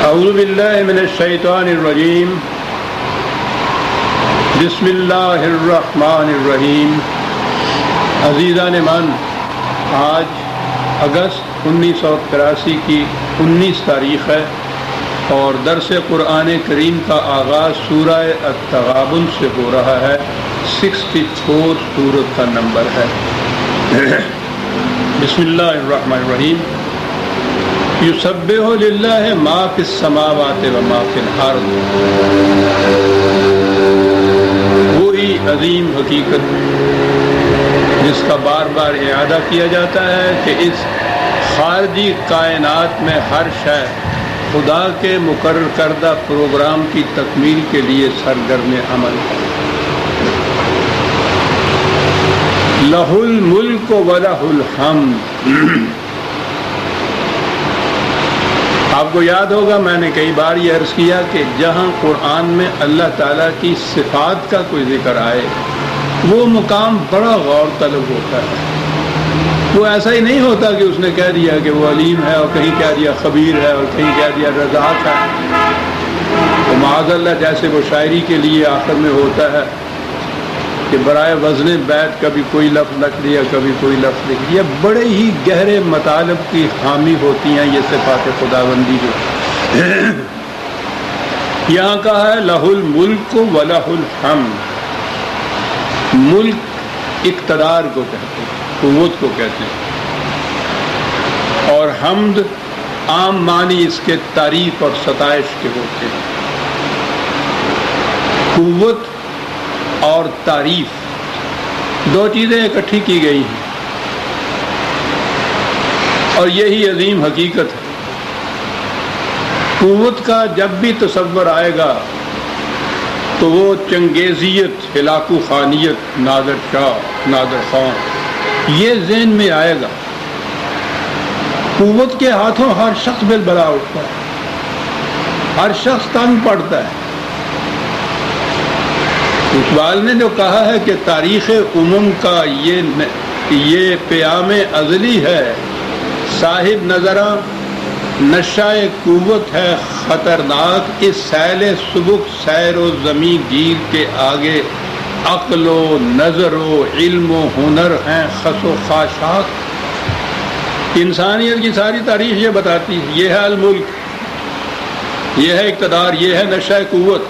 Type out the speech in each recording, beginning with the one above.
اعوذ باللہ من الشیطان الرجیم بسم اللہ الرحمن الرحیم۔ عزیزان من، آج اگست 1983 کی 19 تاریخ ہے اور درس قرآن کریم کا آغاز سورہ التغابن سے ہو رہا ہے۔ 64 سورت کا نمبر ہے۔ بسم اللہ الرحمن الرحیم۔ یسبح للہ ما فی السماوات و ما فی الارض۔ وہی عظیم حقیقت جس کا بار بار اعادہ کیا جاتا ہے کہ اس خارجی کائنات میں ہر شے خدا کے مقرر کردہ پروگرام کی تکمیل کے لیے سرگرم عمل ہے۔ لہ الملک و لہ الحمد۔ آپ کو یاد ہوگا میں نے کئی بار یہ عرض کیا کہ جہاں قرآن میں اللہ تعالیٰ کی صفات کا کوئی ذکر آئے وہ مقام بڑا غور طلب ہوتا ہے۔ وہ ایسا ہی نہیں ہوتا کہ اس نے کہہ دیا کہ وہ علیم ہے اور کہیں کہہ دیا خبیر ہے اور کہیں کہہ دیا رزاق ہے۔ تو معاذ اللہ جیسے وہ شاعری کے لیے آخر میں ہوتا ہے کہ برائے وزن بیت کبھی کوئی لفظ لکھ دیا کبھی کوئی لفظ لکھ دیا۔ بڑے ہی گہرے مطالب کی حامی ہوتی ہیں یہ صفات خداوندی جو یہاں کہا ہے لہ الملک و لہ الحمد۔ ملک اقتدار کو کہتے ہیں، قوت کو کہتے ہیں، اور حمد عام معنی اس کے تعریف اور ستائش کے ہوتے ہیں۔ قوت اور تعریف دو چیزیں اکٹھی کی گئی ہیں اور یہی عظیم حقیقت ہے۔ قوت کا جب بھی تصور آئے گا تو وہ چنگیزیت، ہلاکو خانیت، نادر شاہ، نادر خان، یہ ذہن میں آئے گا۔ قوت کے ہاتھوں ہر شخص بالبلا اٹھتا ہے، ہر شخص تنگ پڑتا ہے۔ اقبال نے جو کہا ہے کہ تاریخ امم کا یہ پیام ازلی ہے، صاحب نظراں نشہ قوت ہے خطرناک، اس سیل سبک سیر و زمین گیر کے آگے عقل و نظر و علم و ہنر ہیں خس و خاشاک۔ انسانیت کی ساری تاریخ یہ بتاتی ہے، یہ ہے الملک، یہ ہے اقتدار، یہ ہے نشہ قوت۔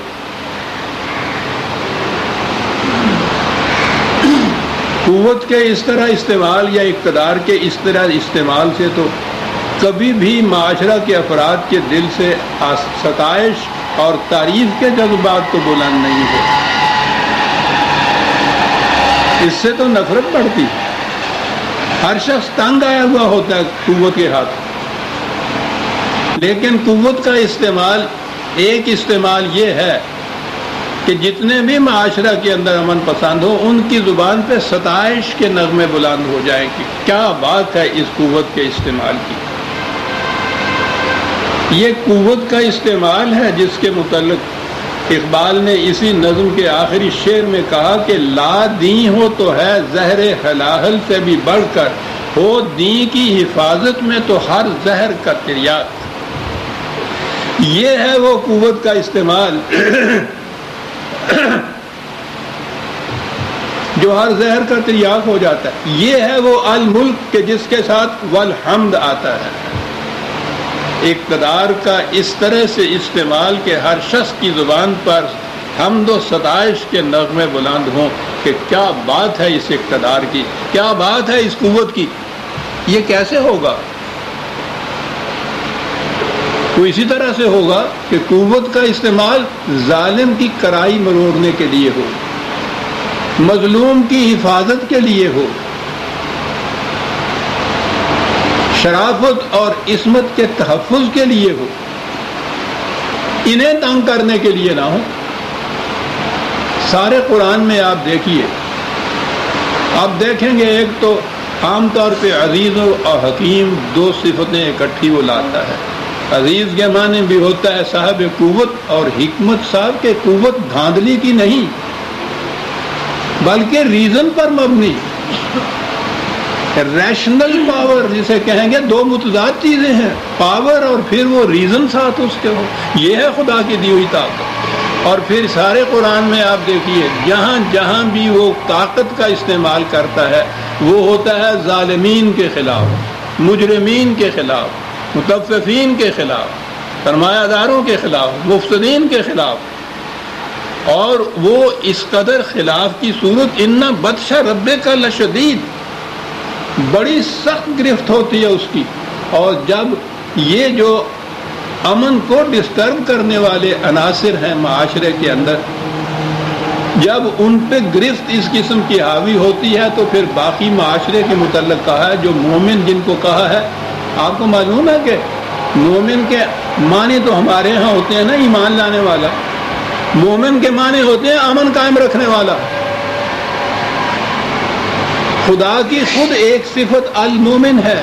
قوت کے اس طرح استعمال یا اقتدار کے اس طرح استعمال سے تو کبھی بھی معاشرہ کے افراد کے دل سے ستائش اور تعریف کے جذبات تو بلند نہیں ہوتے، اس سے تو نفرت بڑھتی۔ ہر شخص تنگ آیا ہوا ہوتا ہے قوت کے ہاتھ، لیکن قوت کا استعمال ایک استعمال یہ ہے کہ جتنے بھی معاشرہ کے اندر امن پسند ہو ان کی زبان پہ ستائش کے نغمے بلند ہو جائیں کہ کیا بات ہے اس قوت کے استعمال کی۔ یہ قوت کا استعمال ہے جس کے متعلق اقبال نے اسی نظم کے آخری شعر میں کہا کہ لا دین ہو تو ہے زہر حلاحل سے بھی بڑھ کر، ہو دین کی حفاظت میں تو ہر زہر کا تریاق۔ یہ ہے وہ قوت کا استعمال جو ہر زہر کا تریاق ہو جاتا ہے۔ یہ ہے وہ الملک کہ جس کے ساتھ والحمد آتا ہے، اقتدار کا اس طرح سے استعمال کہ ہر شخص کی زبان پر حمد و ستائش کے نغمے بلند ہوں کہ کیا بات ہے اس اقتدار کی، کیا بات ہے اس قوت کی۔ یہ کیسے ہوگا؟ تو اسی طرح سے ہوگا کہ قوت کا استعمال ظالم کی کرائی مروڑنے کے لیے ہو، مظلوم کی حفاظت کے لیے ہو، شرافت اور عصمت کے تحفظ کے لیے ہو، انہیں تنگ کرنے کے لیے نہ ہو۔ سارے قرآن میں آپ دیکھیے، آپ دیکھیں گے ایک تو عام طور پہ عزیز اور حکیم دو صفتیں اکٹھی وہ لاتا ہے۔ عزیز کے معنی بھی ہوتا ہے صاحب قوت، اور حکمت صاحب کے قوت دھاندلی کی نہیں بلکہ ریزن پر مبنی، ریشنل پاور جسے کہیں گے، دو متضاد چیزیں ہیں، پاور اور پھر وہ ریزن ساتھ اس کے ہو، یہ ہے خدا کی دی ہوئی طاقت۔ اور پھر سارے قرآن میں آپ دیکھیے جہاں جہاں بھی وہ طاقت کا استعمال کرتا ہے وہ ہوتا ہے ظالمین کے خلاف، مجرمین کے خلاف، مطففین کے خلاف، سرمایہ داروں کے خلاف، مفسدین کے خلاف۔ اور وہ اس قدر خلاف کی صورت ان بطش ربک لشدید، بڑی سخت گرفت ہوتی ہے اس کی۔ اور جب یہ جو امن کو ڈسٹرب کرنے والے عناصر ہیں معاشرے کے اندر، جب ان پہ گرفت اس قسم کی حاوی ہوتی ہے تو پھر باقی معاشرے کے متعلق کہا ہے، جو مومن جن کو کہا ہے، آپ کو معلوم ہے کہ مومن کے معنی تو ہمارے ہاں ہوتے ہیں نا ایمان لانے والا، مومن کے معنی ہوتے ہیں امن قائم رکھنے والا۔ خدا کی خود ایک صفت المومن ہے۔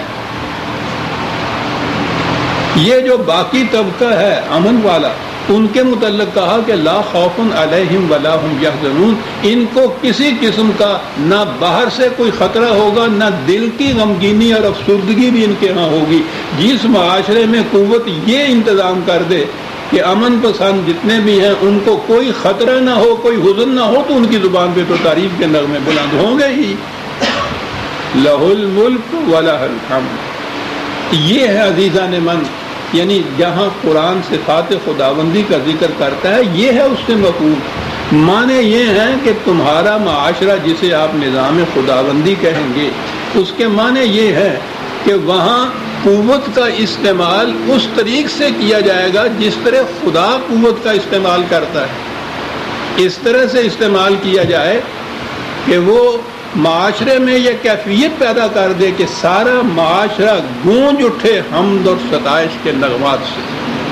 یہ جو باقی طبقہ ہے امن والا، ان کے متعلق کہا کہ لا خوف علیہم ولا ہم یحزنون، ان کو کسی قسم کا نہ باہر سے کوئی خطرہ ہوگا، نہ دل کی غمگینی اور افسردگی بھی ان کے ہاں ہوگی۔ جس معاشرے میں قوت یہ انتظام کر دے کہ امن پسند جتنے بھی ہیں ان کو کوئی خطرہ نہ ہو، کوئی حزن نہ ہو، تو ان کی زبان پہ تو تعریف کے نغمے بلند ہوں گے ہی۔ لہ الملک ولہ الحمد، یہ ہے عزیزان من، یعنی جہاں قرآن صفات خداوندی کا ذکر کرتا ہے یہ ہے اس سے مفہوم۔ معنی یہ ہے کہ تمہارا معاشرہ جسے آپ نظام خداوندی کہیں گے، اس کے معنی یہ ہے کہ وہاں قوت کا استعمال اس طریق سے کیا جائے گا جس طرح خدا قوت کا استعمال کرتا ہے، اس طرح سے استعمال کیا جائے کہ وہ معاشرے میں یہ کیفیت پیدا کر دے کہ سارا معاشرہ گونج اٹھے حمد اور ستائش کے نغمات سے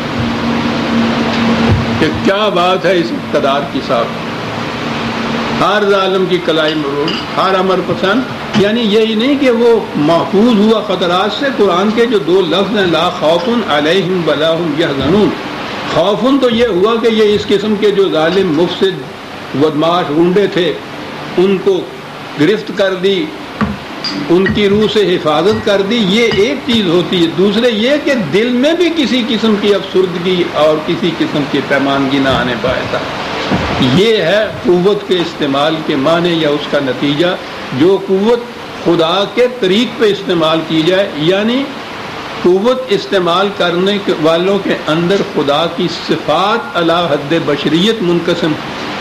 کہ کیا بات ہے اس اقتدار کی ساتھ، ہر ظالم کی کلائی مرور، ہر امر پسند۔ یعنی یہی نہیں کہ وہ محفوظ ہوا خطرات سے۔ قرآن کے جو دو لفظ ہیں لا خوف علیہم ولا ہم یحزنون، خوفن تو یہ ہوا کہ یہ اس قسم کے جو ظالم مفسد بدماش گنڈے تھے ان کو گرفت کر دی، ان کی روح سے حفاظت کر دی، یہ ایک چیز ہوتی ہے۔ دوسرے یہ کہ دل میں بھی کسی قسم کی افسردگی اور کسی قسم کی پیمانگی نہ آنے پائے تھا۔ یہ ہے قوت کے استعمال کے معنی یا اس کا نتیجہ۔ جو قوت خدا کے طریق پہ استعمال کی جائے، یعنی قوت استعمال کرنے والوں کے اندر خدا کی صفات علی حد بشریت منقسم،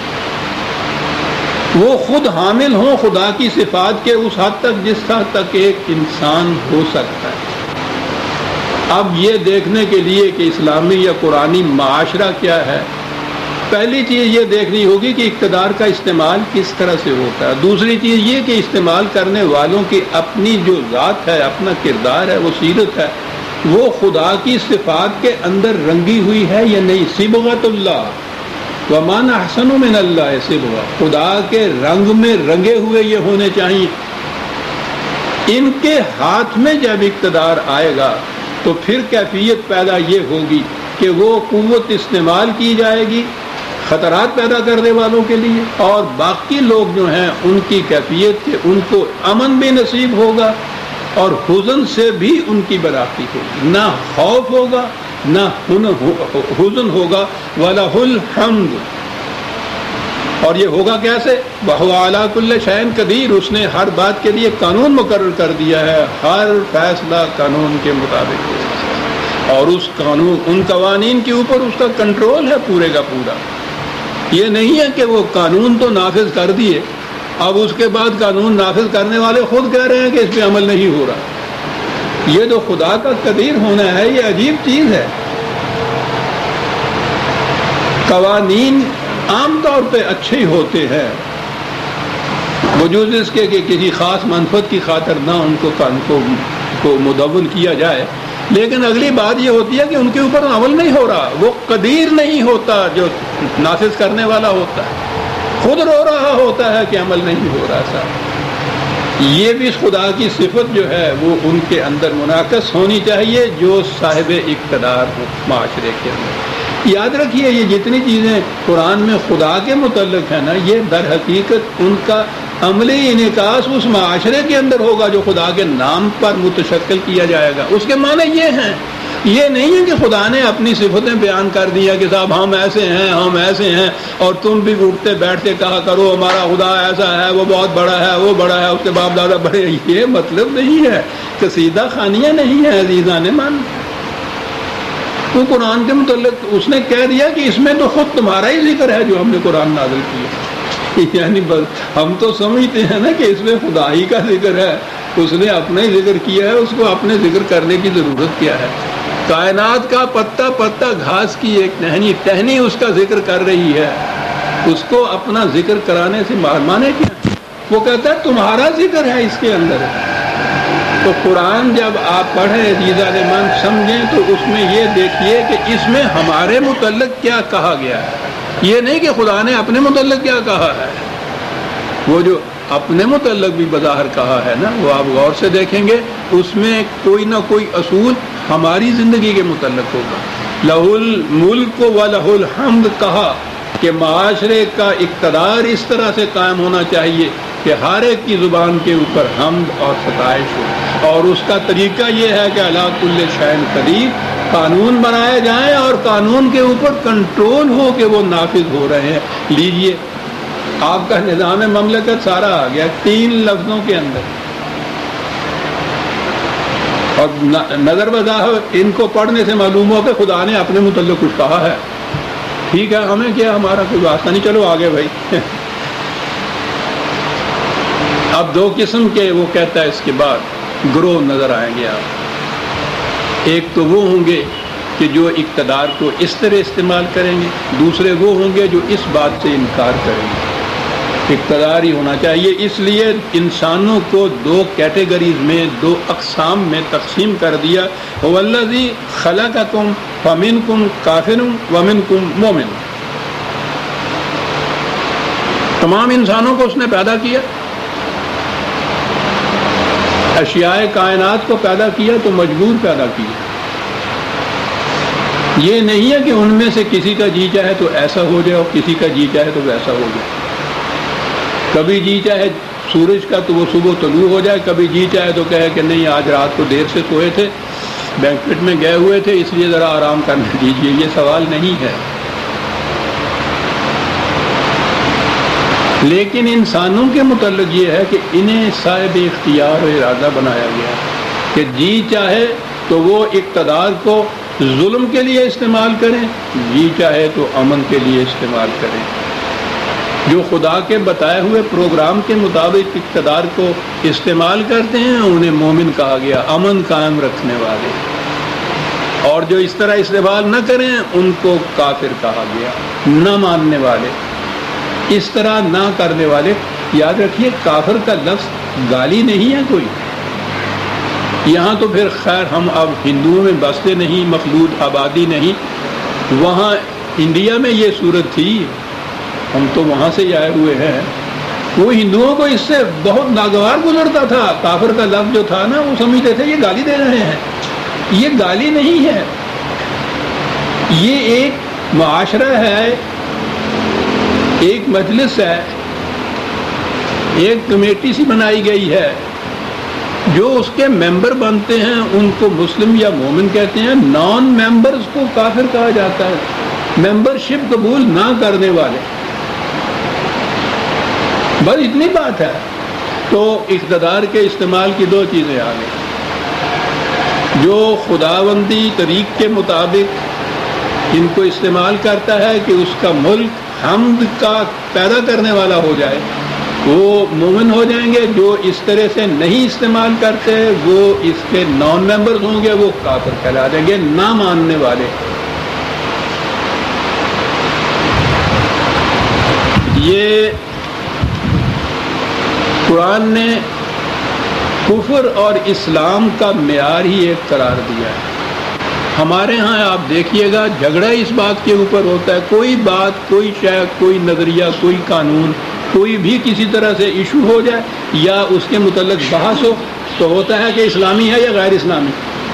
وہ خود حامل ہوں خدا کی صفات کے اس حد تک جس حد تک ایک انسان ہو سکتا ہے۔ اب یہ دیکھنے کے لیے کہ اسلامی یا قرآنی معاشرہ کیا ہے، پہلی چیز یہ دیکھنی ہوگی کہ اقتدار کا استعمال کس طرح سے ہوتا ہے۔ دوسری چیز یہ کہ استعمال کرنے والوں کی اپنی جو ذات ہے، اپنا کردار ہے، وہ سیرت ہے، وہ خدا کی صفات کے اندر رنگی ہوئی ہے یا نہیں۔ صبغۃ اللہ وَمَنْ أَحْسَنُ مِنَ اللَّهِ صِبْغَةً، خدا کے رنگ میں رنگے ہوئے یہ ہونے چاہیے۔ ان کے ہاتھ میں جب اقتدار آئے گا تو پھر کیفیت پیدا یہ ہوگی کہ وہ قوت استعمال کی جائے گی خطرات پیدا کرنے والوں کے لیے، اور باقی لوگ جو ہیں ان کی کیفیت کہ ان کو امن بھی نصیب ہوگا اور حزن سے بھی ان کی برآمدی ہوگی، نہ خوف ہوگا نہ حزن ہوگا، وَلَهُ الْحَمْدُ۔ اور یہ ہوگا کیسے؟ وَهُوَ عَلَىٰ كُلِّ شَيْءٍ قَدِيرٌ، اس نے ہر بات کے لیے قانون مقرر کر دیا ہے، ہر فیصلہ قانون کے مطابق ہے، اور اس قانون ان قوانین کے اوپر اس کا کنٹرول ہے پورے کا پورا۔ یہ نہیں ہے کہ وہ قانون تو نافذ کر دیے، اب اس کے بعد قانون نافذ کرنے والے خود کہہ رہے ہیں کہ اس پہ عمل نہیں ہو رہا۔ یہ جو خدا کا قدیر ہونا ہے یہ عجیب چیز ہے۔ قوانین عام طور پہ اچھے ہی ہوتے ہیں، وجود اس کے کہ کسی خاص منفعت کی خاطر نہ ان کو مدون کیا جائے، لیکن اگلی بات یہ ہوتی ہے کہ ان کے اوپر عمل نہیں ہو رہا، وہ قدیر نہیں ہوتا جو نافذ کرنے والا ہوتا ہے، خود رو رہا ہوتا ہے کہ عمل نہیں ہو رہا صاحب۔ یہ بھی خدا کی صفت جو ہے وہ ان کے اندر منعکس ہونی چاہیے جو صاحب اقتدار ہو معاشرے کے اندر۔ یاد رکھیے یہ جتنی چیزیں قرآن میں خدا کے متعلق ہیں نا، یہ در حقیقت ان کا عملی انعکاس اس معاشرے کے اندر ہوگا جو خدا کے نام پر متشکل کیا جائے گا. اس کے معنی یہ ہیں، یہ نہیں ہے کہ خدا نے اپنی صفتیں بیان کر دیا کہ صاحب ہم ایسے ہیں، ہم ایسے ہیں، اور تم بھی اٹھتے بیٹھتے کہا کرو ہمارا خدا ایسا ہے، وہ بہت بڑا ہے، وہ بڑا ہے، اس کے باپ دادا بڑے. یہ مطلب نہیں ہے، قصیدہ خانیاں نہیں ہے عزیزان من. تو قرآن کے متعلق اس نے کہہ دیا کہ اس میں تو خود تمہارا ہی ذکر ہے جو ہم نے قرآن نازل کیا. یعنی بس ہم تو سمجھتے ہیں نا کہ اس میں خدا ہی کا ذکر ہے، اس نے اپنا ہی ذکر کیا ہے، اس کو اپنے ذکر کرنے کی ضرورت کیا ہے. کائنات کا پتا پتا گھاس کی ایک ٹہنی ٹہنی اس کا ذکر کر رہی ہے، اس کو اپنا ذکر کرانے سے مانے کیا؟ وہ کہتا ہے تمہارا ذکر ہے اس کے اندر. تو قرآن جب آپ پڑھیں عزیزان من سمجھیں تو اس میں یہ دیکھیے کہ اس میں ہمارے متعلق کیا کہا گیا ہے. یہ نہیں کہ خدا نے اپنے متعلق کیا کہا ہے. وہ جو اپنے متعلق بھی بظاہر کہا ہے نا، وہ آپ غور سے دیکھیں گے اس میں کوئی نہ کوئی اصول ہماری زندگی کے متعلق ہوگا. لہ الملک و لہ الحمد کہا کہ معاشرے کا اقتدار اس طرح سے قائم ہونا چاہیے کہ ہر ایک کی زبان کے اوپر حمد اور ستائش ہو، اور اس کا طریقہ یہ ہے کہ علی کل شیء قدیر، قانون بنائے جائیں اور قانون کے اوپر کنٹرول ہو کہ وہ نافذ ہو رہے ہیں. لیجئے آپ کا نظام مملکت سارا آ گیا 3 لفظوں کے اندر، اور نظر بظاہر ان کو پڑھنے سے معلوم ہو کہ خدا نے اپنے متعلق کچھ کہا ہے. ٹھیک ہے، ہمیں کیا، ہمارا کوئی واسطہ نہیں، چلو آگے بھائی. اب 2 قسم کے وہ کہتا ہے اس کے بعد گروہ نظر آئیں گے آپ. ایک تو وہ ہوں گے کہ جو اقتدار کو اس طرح استعمال کریں گے، دوسرے وہ ہوں گے جو اس بات سے انکار کریں گے. اقتدار ہی ہونا چاہیے، اس لیے انسانوں کو 2 کیٹیگریز میں 2 اقسام میں تقسیم کر دیا. والذی خلقکم فمنکم کافر ومنکم مومن. تمام انسانوں کو اس نے پیدا کیا، اشیاء کائنات کو پیدا کیا تو مجبور پیدا کیا. یہ نہیں ہے کہ ان میں سے کسی کا جی چاہے تو ایسا ہو جائے اور کسی کا جی چاہے تو ویسا ہو جائے. کبھی جی چاہے سورج کا تو وہ صبح طلوع ہو جائے، کبھی جی چاہے تو کہے کہ نہیں آج رات کو دیر سے سوئے تھے، بینکٹ میں گئے ہوئے تھے، اس لیے ذرا آرام کرنے دیجیے. یہ سوال نہیں ہے. لیکن انسانوں کے متعلق یہ ہے کہ انہیں صاحب اختیار و ارادہ بنایا گیا کہ جی چاہے تو وہ اقتدار کو ظلم کے لیے استعمال کریں، جی چاہے تو امن کے لیے استعمال کریں. جو خدا کے بتائے ہوئے پروگرام کے مطابق اقتدار کو استعمال کرتے ہیں انہیں مومن کہا گیا، امن قائم رکھنے والے. اور جو اس طرح استعمال نہ کریں ان کو کافر کہا گیا، نہ ماننے والے، اس طرح نہ کرنے والے. یاد رکھیے کافر کا لفظ گالی نہیں ہے کوئی. یہاں تو پھر خیر ہم اب ہندوؤں میں بستے نہیں، مخلوط آبادی نہیں. وہاں انڈیا میں یہ صورت تھی، ہم تو وہاں سے آئے ہوئے ہیں. وہ ہندوؤں کو اس سے بہت ناگوار گزرتا تھا. کافر کا لفظ جو تھا نا وہ سمجھتے تھے یہ گالی دے رہے ہیں. یہ گالی نہیں ہے، یہ ایک معاشرہ ہے، ایک مجلس ہے، ایک کمیٹی سی بنائی گئی ہے. جو اس کے ممبر بنتے ہیں ان کو مسلم یا مومن کہتے ہیں. نان ممبرز کو کافر کہا جاتا ہے، ممبرشپ قبول نہ کرنے والے. بس اتنی بات ہے. تو اقتدار کے استعمال کی 2 چیزیں آ گئی. جو خداوندی طریق کے مطابق ان کو استعمال کرتا ہے کہ اس کا ملک حمد کا پیدا کرنے والا ہو جائے وہ مومن ہو جائیں گے. جو اس طرح سے نہیں استعمال کرتے وہ اس کے نان ممبرز ہوں گے، وہ کافر کہلا جائیں گے، نہ ماننے والے. یہ قرآن نے کفر اور اسلام کا معیار ہی ایک قرار دیا ہے. ہمارے ہاں آپ دیکھیے گا جھگڑا اس بات کے اوپر ہوتا ہے، کوئی بات، کوئی شے، کوئی نظریہ، کوئی قانون، کوئی بھی کسی طرح سے ایشو ہو جائے یا اس کے متعلق بحث ہو تو ہوتا ہے کہ اسلامی ہے یا غیر اسلامی.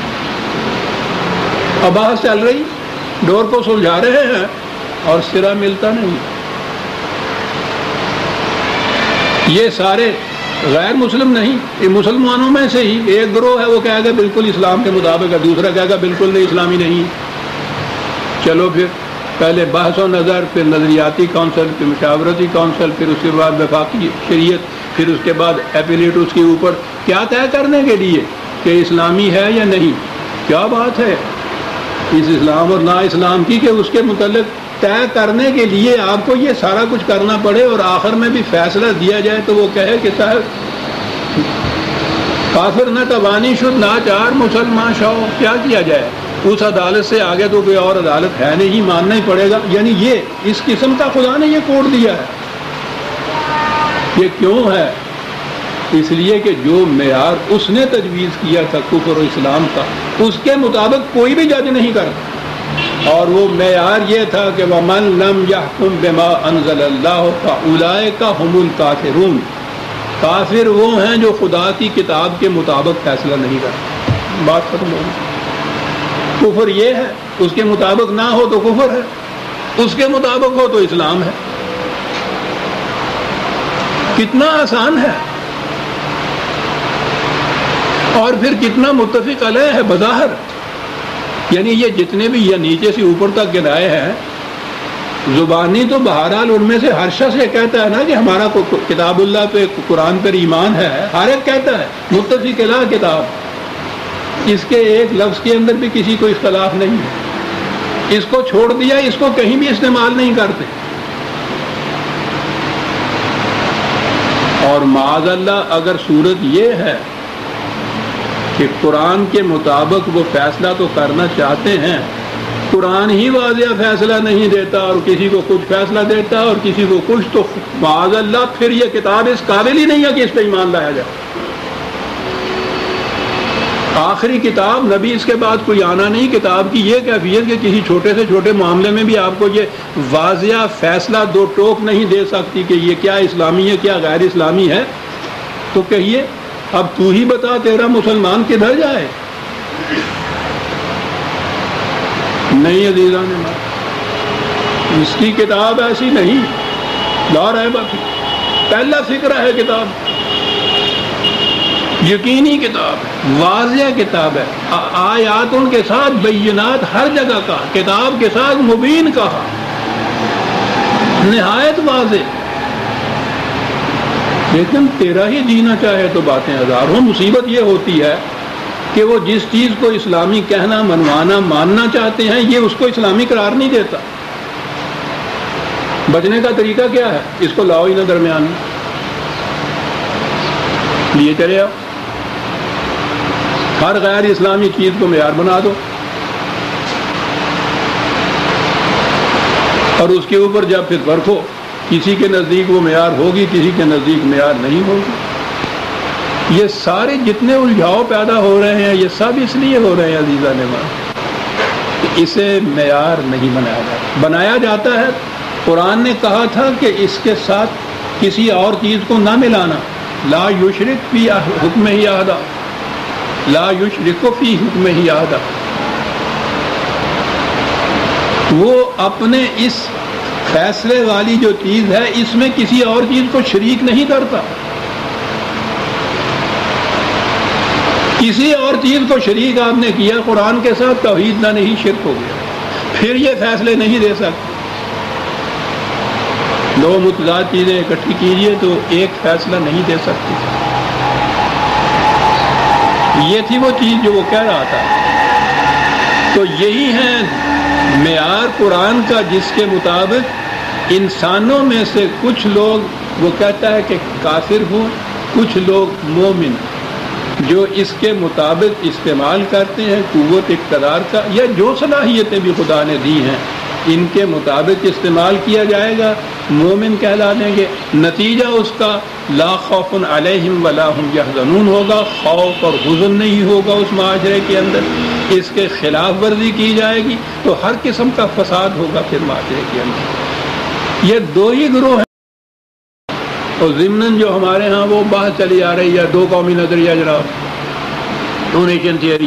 اب بحث چل رہی، ڈور کو سلجھا رہے ہیں اور سرا ملتا نہیں. یہ سارے غیر مسلم نہیں، یہ مسلمانوں میں سے ہی ایک گروہ ہے، وہ کہے گا بالکل اسلام کے مطابق ہے، دوسرا کہے گا بالکل نہیں، اسلامی نہیں۔ چلو پھر پہلے بحث و نظر، پھر نظریاتی کونسل، پھر مشاورتی کونسل، پھر اس کے بعد وفاقی شریعت، پھر اس کے بعد ایپیلیٹ اس کے اوپر، کیا طے کرنے کے لیے کہ اسلامی ہے یا نہیں؟ کیا بات ہے اس اسلام اور نا اسلام کی کہ اس کے متعلق طے کرنے کے لیے آپ کو یہ سارا کچھ کرنا پڑے اور آخر میں بھی فیصلہ دیا جائے تو وہ کہے کہ صاحب کافر نہ توانی شد ناچار مسلمان شاؤ، کیا کیا جائے؟ اس عدالت سے آگے تو کوئی اور عدالت ہے نہیں، ماننا ہی پڑے گا۔ یعنی یہ اس قسم کا خدا نے یہ کوڈ دیا ہے۔ یہ کیوں ہے؟ اس لیے کہ جو معیار اس نے تجویز کیا تھا کفر و اسلام کا، اس کے مطابق کوئی بھی جج نہیں کرتا، اور وہ معیار یہ تھا کہ وَمَن لَمْ يَحْكُمْ بِمَا أَنزَلَ اللَّهُ فَأُولَئِكَ هُمُ الْكَافِرُونَ۔ کافر وہ ہیں جو خدا کی کتاب کے مطابق فیصلہ نہیں کرتے۔ بات ختم ہو گئی۔ کفر یہ ہے، اس کے مطابق نہ ہو تو کفر ہے، اس کے مطابق ہو تو اسلام ہے۔ کتنا آسان ہے، اور پھر کتنا متفق علیہ ہے بظاہر۔ یعنی یہ جتنے بھی یہ نیچے سے اوپر تک گرائے ہیں، زبانی تو بہرحال ان میں سے ہر شخص یہ کہتا ہے نا کہ ہمارا کتاب اللہ پہ، قرآن پر ایمان ہے، ہر ایک کہتا ہے متفق علیہ کتاب، اس کے ایک لفظ کے اندر بھی کسی کو اختلاف نہیں ہے، اس کو چھوڑ دیا، اس کو کہیں بھی استعمال نہیں کرتے۔ اور معاذ اللہ اگر صورت یہ ہے کہ قرآن کے مطابق وہ فیصلہ تو کرنا چاہتے ہیں، قرآن ہی واضح فیصلہ نہیں دیتا اور کسی کو کچھ فیصلہ دیتا اور کسی کو کچھ، تو معاذ اللہ پھر یہ کتاب اس قابل ہی نہیں ہے کہ اس پہ ایمان لایا جائے۔ آخری کتاب، نبی اس کے بعد کوئی آنا نہیں۔ کتاب کی یہ کیفیت کہ کسی چھوٹے سے چھوٹے معاملے میں بھی آپ کو یہ واضح فیصلہ دو ٹوک نہیں دے سکتی کہ یہ کیا اسلامی ہے کیا غیر اسلامی ہے۔ تو کہیے اب تو ہی بتا تیرا مسلمان کدھر جائے؟ نہیں عزیزان، اس کی کتاب ایسی نہیں، لا ریب فیہ، پہلا فکرہ ہے کتاب، یقینی کتاب ہے، واضح کتاب ہے، آیات ان کے ساتھ بینات ہر جگہ کا، کتاب کے ساتھ مبین کہا، نہایت واضح۔ لیکن تیرا ہی جینا چاہے تو باتیں ہزار ہوں۔ مصیبت یہ ہوتی ہے کہ وہ جس چیز کو اسلامی کہنا، منوانا، ماننا چاہتے ہیں، یہ اس کو اسلامی قرار نہیں دیتا۔ بچنے کا طریقہ کیا ہے؟ اس کو لاؤ ہی نہ درمیان میں، لیے چلے آؤ، ہر غیر اسلامی چیز کو معیار بنا دو، اور اس کے اوپر جب پھر فرق ہو، کسی کے نزدیک وہ معیار ہوگی، کسی کے نزدیک معیار نہیں ہوگی۔ یہ سارے جتنے الجھاؤ پیدا ہو رہے ہیں، یہ سب اس لیے ہو رہے ہیں عزیزان کہ اسے معیار نہیں بنایا جاتا۔ بنایا جاتا ہے، قرآن نے کہا تھا کہ اس کے ساتھ کسی اور چیز کو نہ ملانا، لا یشرک فی حکمہ احدا، لا یشرک فی حکمہ احدا۔ وہ اپنے اس فیصلے والی جو چیز ہے، اس میں کسی اور چیز کو شریک نہیں کرتا۔ کسی اور چیز کو شریک آپ نے کیا قرآن کے ساتھ، توحید نہ نہیں، شرک ہو گیا، پھر یہ فیصلے نہیں دے سکتے۔ دو متضاد چیزیں اکٹھی کیجئے تو ایک فیصلہ نہیں دے سکتی۔ یہ تھی وہ چیز جو وہ کہہ رہا تھا۔ تو یہی ہے معیار قرآن کا، جس کے مطابق انسانوں میں سے کچھ لوگ، وہ کہتا ہے کہ کافر ہوں، کچھ لوگ مومن، جو اس کے مطابق استعمال کرتے ہیں قوت اقتدار کا، یا جو صلاحیتیں بھی خدا نے دی ہیں ان کے مطابق استعمال کیا جائے گا، مومن کہلا دیں گے۔ نتیجہ اس کا لا خوف علیہم ولا ہم یحزنون ہوگا، خوف اور حزن نہیں ہوگا اس معاشرے کے اندر۔ اس کے خلاف ورزی کی جائے گی تو ہر قسم کا فساد ہوگا پھر معاشرے کے اندر۔ یہ دو ہی گروہ ہیں، اور ضمناً جو ہمارے ہاں وہ بحث چلی آ رہی ہے دو قومی نظریہ، جناب، ٹو نیشن تھیوری،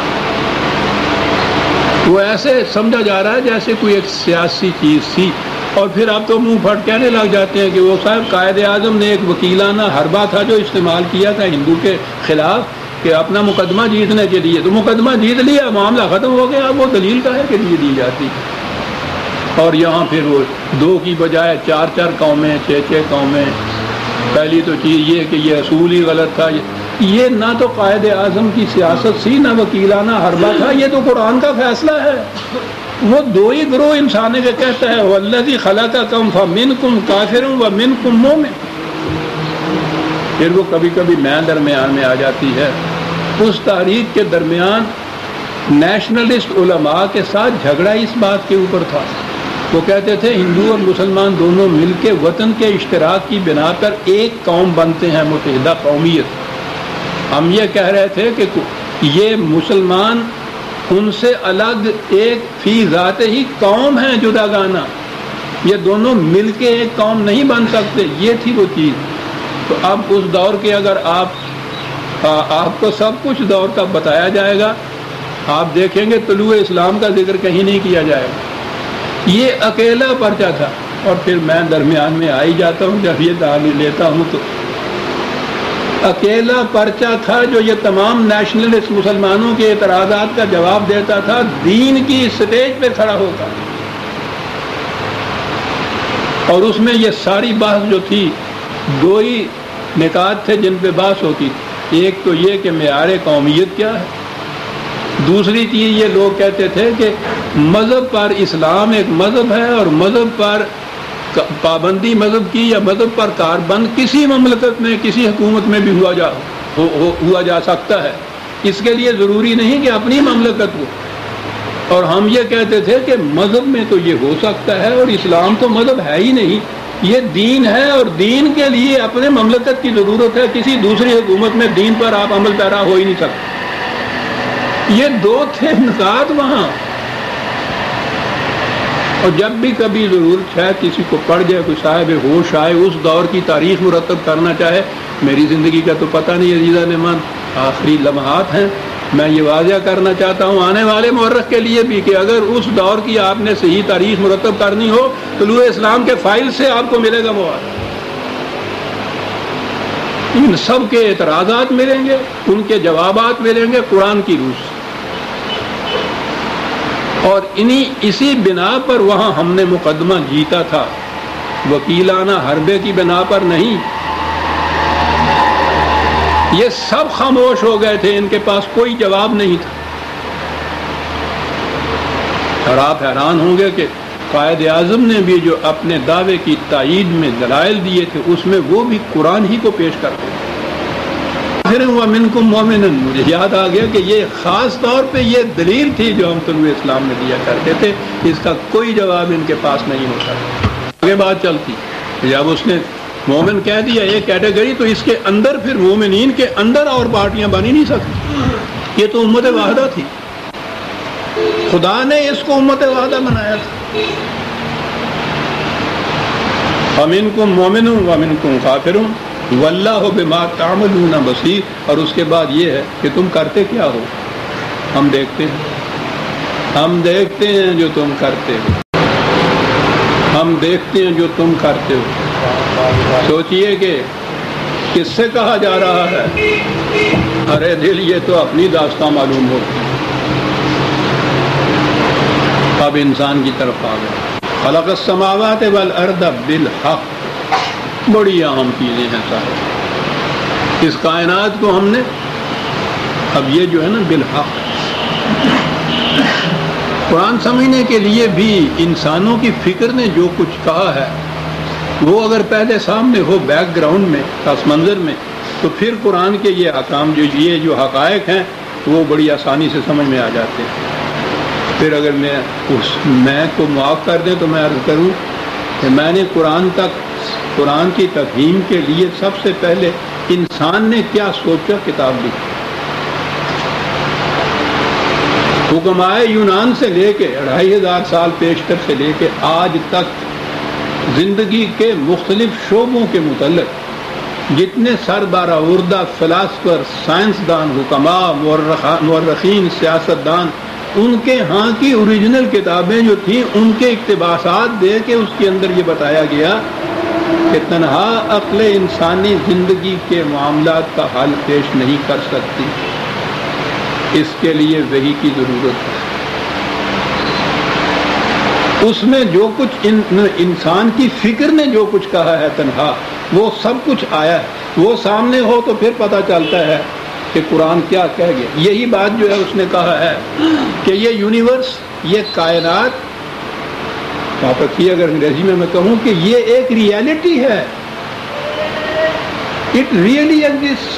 وہ ایسے سمجھا جا رہا ہے جیسے کوئی ایک سیاسی چیز تھی اور پھر آپ تو منہ پھٹ کہنے لگ جاتے ہیں کہ وہ صاحب قائد اعظم نے ایک وکیلانہ حربہ تھا جو استعمال کیا تھا ہندو کے خلاف کہ اپنا مقدمہ جیتنے کے لیے، تو مقدمہ جیت لیا، معاملہ ختم ہو گیا، وہ دلیل کاہے کے لیے دی جاتی؟ اور یہاں پھر وہ 2 کی بجائے 4 قومیں، 6 قومیں۔ پہلی تو چیز یہ کہ یہ اصول ہی غلط تھا، یہ نہ تو قائد اعظم کی سیاست سی، نہ وکیلانہ حربہ تھا، یہ تو قرآن کا فیصلہ ہے۔ وہ 2 ہی گروہ انسانوں کے کہتا ہے وَالَّذِي خَلَقَكُمْ فَمِنْكُمْ كَافِرٌ وَمِنْكُمْ مُؤْمِنٌ۔ پھر وہ کبھی کبھی میں درمیان میں آ جاتی ہے۔ اس تاریخ کے درمیان نیشنلسٹ علماء کے ساتھ جھگڑا اس بات کے اوپر تھا، وہ کہتے تھے ہندو اور مسلمان دونوں مل کے وطن کے اشتراک کی بنا پر ایک قوم بنتے ہیں، متحدہ قومیت۔ ہم یہ کہہ رہے تھے کہ یہ مسلمان ان سے الگ ایک فی ذات ہی قوم ہے جداگانہ، یہ دونوں مل کے ایک قوم نہیں بن سکتے، یہ تھی وہ چیز۔ تو اب اس دور کے اگر آپ کو سب کچھ دور کا بتایا جائے گا، آپ دیکھیں گے طلوع اسلام کا ذکر کہیں نہیں کیا جائے گا۔ یہ اکیلا پرچہ تھا، اور پھر میں درمیان میں آ ہی جاتا ہوں جب یہ تعلیم لیتا ہوں، تو اکیلا پرچہ تھا جو یہ تمام نیشنلسٹ مسلمانوں کے اعتراضات کا جواب دیتا تھا، دین کی سٹیج پہ کھڑا ہوتا، اور اس میں یہ ساری بحث جو تھی 2 ہی نکات تھے جن پہ بحث ہوتی تھی۔ ایک تو یہ کہ معیار قومیت کیا ہے، دوسری چیز یہ لوگ کہتے تھے کہ مذہب پر اسلام ایک مذہب ہے، اور مذہب پر پابندی مذہب کی یا مذہب پر کاربند کسی مملکت میں کسی حکومت میں بھی ہوا جا سکتا ہے، اس کے لیے ضروری نہیں کہ اپنی مملکت ہو۔ اور ہم یہ کہتے تھے کہ مذہب میں تو یہ ہو سکتا ہے، اور اسلام تو مذہب ہے ہی نہیں، یہ دین ہے، اور دین کے لیے اپنے مملکت کی ضرورت ہے، کسی دوسری حکومت میں دین پر آپ عمل پیرا ہو ہی نہیں سکتے۔ یہ 2 تھے نکات وہاں۔ اور جب بھی کبھی ضرورت ہے کسی کو پڑ جائے، کوئی صاحب ہوش آئے، اس دور کی تاریخ مرتب کرنا چاہے، میری زندگی کا تو پتہ نہیں عزیزہ نعمان، آخری لمحات ہیں، میں یہ واضح کرنا چاہتا ہوں آنے والے مورخ کے لیے بھی کہ اگر اس دور کی آپ نے صحیح تاریخ مرتب کرنی ہو، طلوع اسلام کے فائل سے آپ کو ملے گا مواد، ان سب کے اعتراضات ملیں گے، ان کے جوابات ملیں گے قرآن کی روح سے۔ اور اسی بنا پر وہاں ہم نے مقدمہ جیتا تھا، وکیلانہ حربے کی بنا پر نہیں۔ یہ سب خاموش ہو گئے تھے، ان کے پاس کوئی جواب نہیں تھا۔ اور آپ حیران ہوں گے کہ قائد اعظم نے بھی جو اپنے دعوے کی تائید میں دلائل دیے تھے، اس میں وہ بھی قرآن ہی کو پیش کرتے تھے۔ پھر وَمِنْكُمْ مُؤْمِنٌ، مجھے یاد آ گیا کہ یہ خاص طور پہ یہ دلیل تھی جو ہم طلوع اسلام میں دیا کرتے تھے، اس کا کوئی جواب ان کے پاس نہیں ہوتا۔ آگے بات چلتی، جب اس نے مومن کہہ دیا ایک کیٹیگری، تو اس کے اندر پھر مومنین کے اندر اور پارٹیاں بن ہی نہیں سکتی، یہ تو امت واحدہ تھی، خدا نے اس کو امت واحدہ بنایا تھا۔ وَمِنْكُمْ مُؤْمِنٌ وَمِنْكُمْ کافرٌ وَاللَّهُ بِمَا تَعْمَلُونَ بَصِيرٌ، اور اس کے بعد یہ ہے کہ تم کرتے کیا ہو، ہم دیکھتے ہیں جو تم کرتے ہو، ہم دیکھتے ہیں جو تم کرتے ہو۔ سوچئے کہ کس سے کہا جا رہا ہے؟ ارے دل، یہ تو اپنی داستان معلوم ہوتی ہے۔ اب انسان کی طرف آ گیا، خلق السماوات والارض بالحق، بڑی اہم چیزیں ہیں صاحب اس کائنات کو ہم نے، اب یہ جو ہے نا بالحق، قرآن سمجھنے کے لیے بھی انسانوں کی فکر نے جو کچھ کہا ہے وہ اگر پہلے سامنے ہو بیک گراؤنڈ میں، پس منظر میں، تو پھر قرآن کے یہ احکام جو حقائق ہیں وہ بڑی آسانی سے سمجھ میں آ جاتے ہیں۔ پھر اگر میں کو معاف کر دیں تو میں عرض کروں کہ میں نے قرآن کی تفہیم کے لیے سب سے پہلے انسان نے کیا سوچا کتاب لکھی۔ حکمائے یونان سے لے کے 2500 سال پیشتر سے لے کے آج تک زندگی کے مختلف شعبوں کے متعلق جتنے سربراہ فلاسفر، سائنسدان، حکماء، مورخین، سیاستدان ان کے ہاں کی اوریجنل کتابیں جو تھیں ان کے اقتباسات دے کے اس کے اندر یہ بتایا گیا کہ تنہا عقل انسانی زندگی کے معاملات کا حل پیش نہیں کر سکتی، اس کے لیے وحی کی ضرورت ہے۔ اس میں جو کچھ انسان کی فکر نے جو کچھ کہا ہے تنہا، وہ سب کچھ آیا ہے، وہ سامنے ہو تو پھر پتہ چلتا ہے کہ قرآن کیا کہہ گیا۔ یہی بات جو ہے اس نے کہا ہے کہ یہ یونیورس، یہ کائنات، آپ رکھیے اگر انگریزی میں کہوں کہ یہ ایک ریئلٹی ہے، اٹ ریئلی ایگزسٹ۔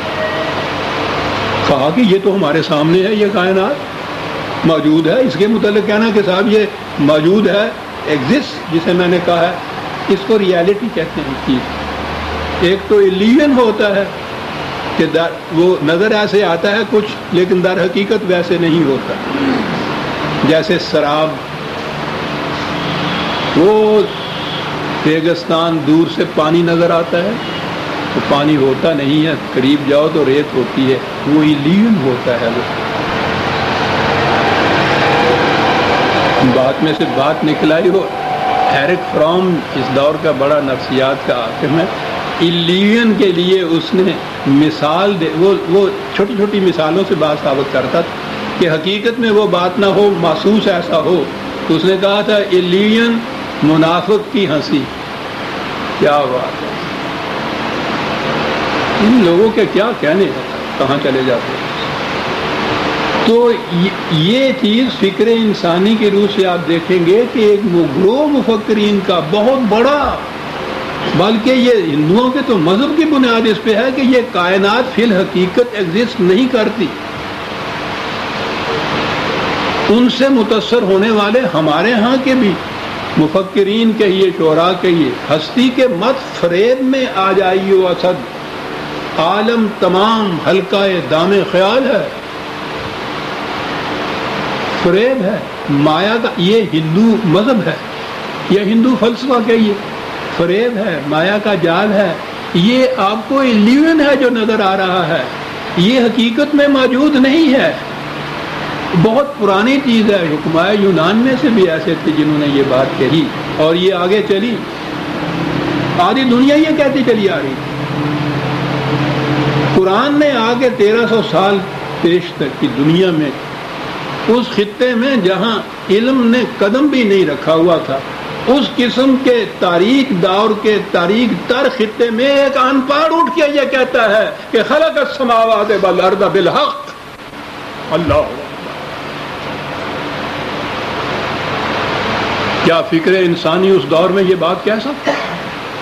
کہا کہ یہ تو ہمارے سامنے ہے، یہ کائنات موجود ہے، اس کے متعلق کہنا کہ صاحب یہ موجود ہے، ایگزسٹ، جسے میں نے کہا ہے، اس کو ریئلٹی کہتے ہیں چیز۔ ایک تو ایلین ہوتا ہے کہ وہ نظر ایسے آتا ہے کچھ، لیکن در حقیقت ویسے نہیں ہوتا، جیسے سراب، وہ ریگستان دور سے پانی نظر آتا ہے تو پانی ہوتا نہیں ہے، قریب جاؤ تو ریت ہوتی ہے، وہ ایلین ہوتا ہے۔ وہ بات میں سے بات نکلائی ہو، ایرک فرام اس دور کا بڑا نفسیات کا حاکم ہے، ایلین کے لیے اس نے مثال دے، وہ چھوٹی چھوٹی مثالوں سے بات ثابت کرتا تھا کہ حقیقت میں وہ بات نہ ہو، محسوس ایسا ہو، تو اس نے کہا تھا ایلین منافق کی ہنسی۔ کیا بات ہے، ان لوگوں کے کیا کہنے ہیں، کہاں چلے جاتے ہیں۔ تو یہ چیز فکر انسانی کی روح سے آپ دیکھیں گے کہ ایک گروہ مفکرین کا بہت بڑا، بلکہ یہ ہندوؤں کے تو مذہب کی بنیاد اس پہ ہے کہ یہ کائنات فی الحقیقت ایگزسٹ نہیں کرتی۔ ان سے متاثر ہونے والے ہمارے ہاں کے بھی مفکرین کہیے، شعراء کہیے، ہستی کے مت فریب میں آ جائیو اسد، عالم تمام حلقہ دام خیال ہے، فریب ہے، مایا کا، یہ ہندو مذہب ہے، یہ ہندو فلسفہ کہیے، فریب ہے، مایا کا جال ہے، یہ آپ کو ایلیون ہے جو نظر آ رہا ہے، یہ حقیقت میں موجود نہیں ہے، بہت پرانی چیز ہے۔ حکمائے یونان میں سے بھی ایسے تھے جنہوں نے یہ بات کہی، اور یہ آگے چلی، آدھی دنیا یہ کہتی چلی آ رہی۔ قرآن نے آگے 1300 سال پیش تک کی دنیا میں، اس خطے میں جہاں علم نے قدم بھی نہیں رکھا ہوا تھا، اس قسم کے تاریخ دور کے تاریخ تر خطے میں ایک ان پڑھ اٹھ کے یہ کہتا ہے کہ خلق السماوات والارض بالحق۔ اللہ، کیا فکر انسانی اس دور میں یہ بات کہہ سکتا ہے؟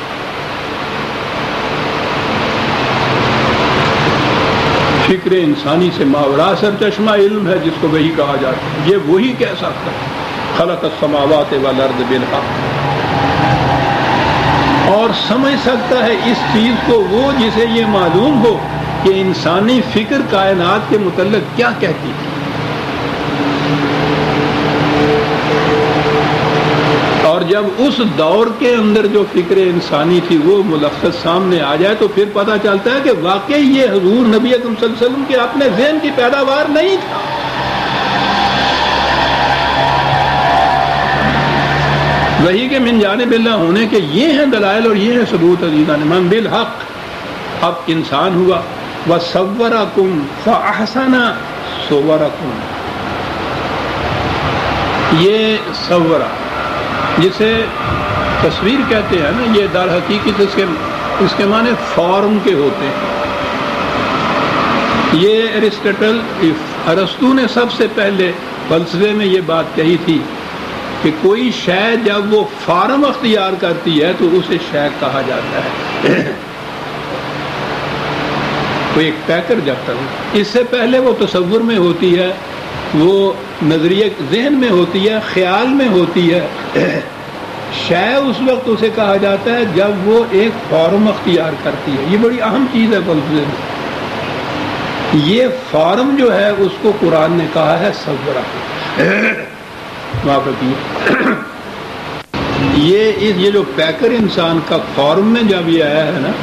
فکر انسانی سے ماورا سر چشمہ علم ہے جس کو وہی کہا جاتا ہے، یہ وہی کہہ سکتا ہے خلق السماوات والارض بالحق، اور سمجھ سکتا ہے اس چیز کو وہ جسے یہ معلوم ہو کہ انسانی فکر کائنات کے متعلق کیا کہتی ہے۔ اور جب اس دور کے اندر جو فکر انسانی تھی وہ ملخص سامنے آ جائے تو پھر پتہ چلتا ہے کہ واقعی یہ حضور نبی اکرم صلی اللہ علیہ وسلم کے اپنے ذہن کی پیداوار نہیں تھا۔ وحی کے من جانب اللہ ہونے کے یہ ہیں دلائل اور یہ ہے ثبوت عزیزان من بالحق۔ اب انسان ہوا، وَصَوَّرَكُمْ فَأَحْسَنَ صُوَرَكُمْ، یہ صورہ جسے تصویر کہتے ہیں نا، یہ در حقیقت اس کے معنی فارم کے ہوتے ہیں۔ یہ ارسطو نے سب سے پہلے فلسفے میں یہ بات کہی تھی کہ کوئی شے جب وہ فارم اختیار کرتی ہے تو اسے شے کہا جاتا ہے۔ کوئی ایک پیکر جب تک، اس سے پہلے وہ تصور میں ہوتی ہے، وہ نظریہ ذہن میں ہوتی ہے، خیال میں ہوتی ہے، شے اس وقت اسے کہا جاتا ہے جب وہ ایک فارم اختیار کرتی ہے۔ یہ بڑی اہم چیز ہے فلسفے میں، یہ فارم جو ہے اس کو قرآن نے کہا ہے صورہ۔ یہ جو پیکر انسان کا فارم میں جب یہ آیا ہے نا،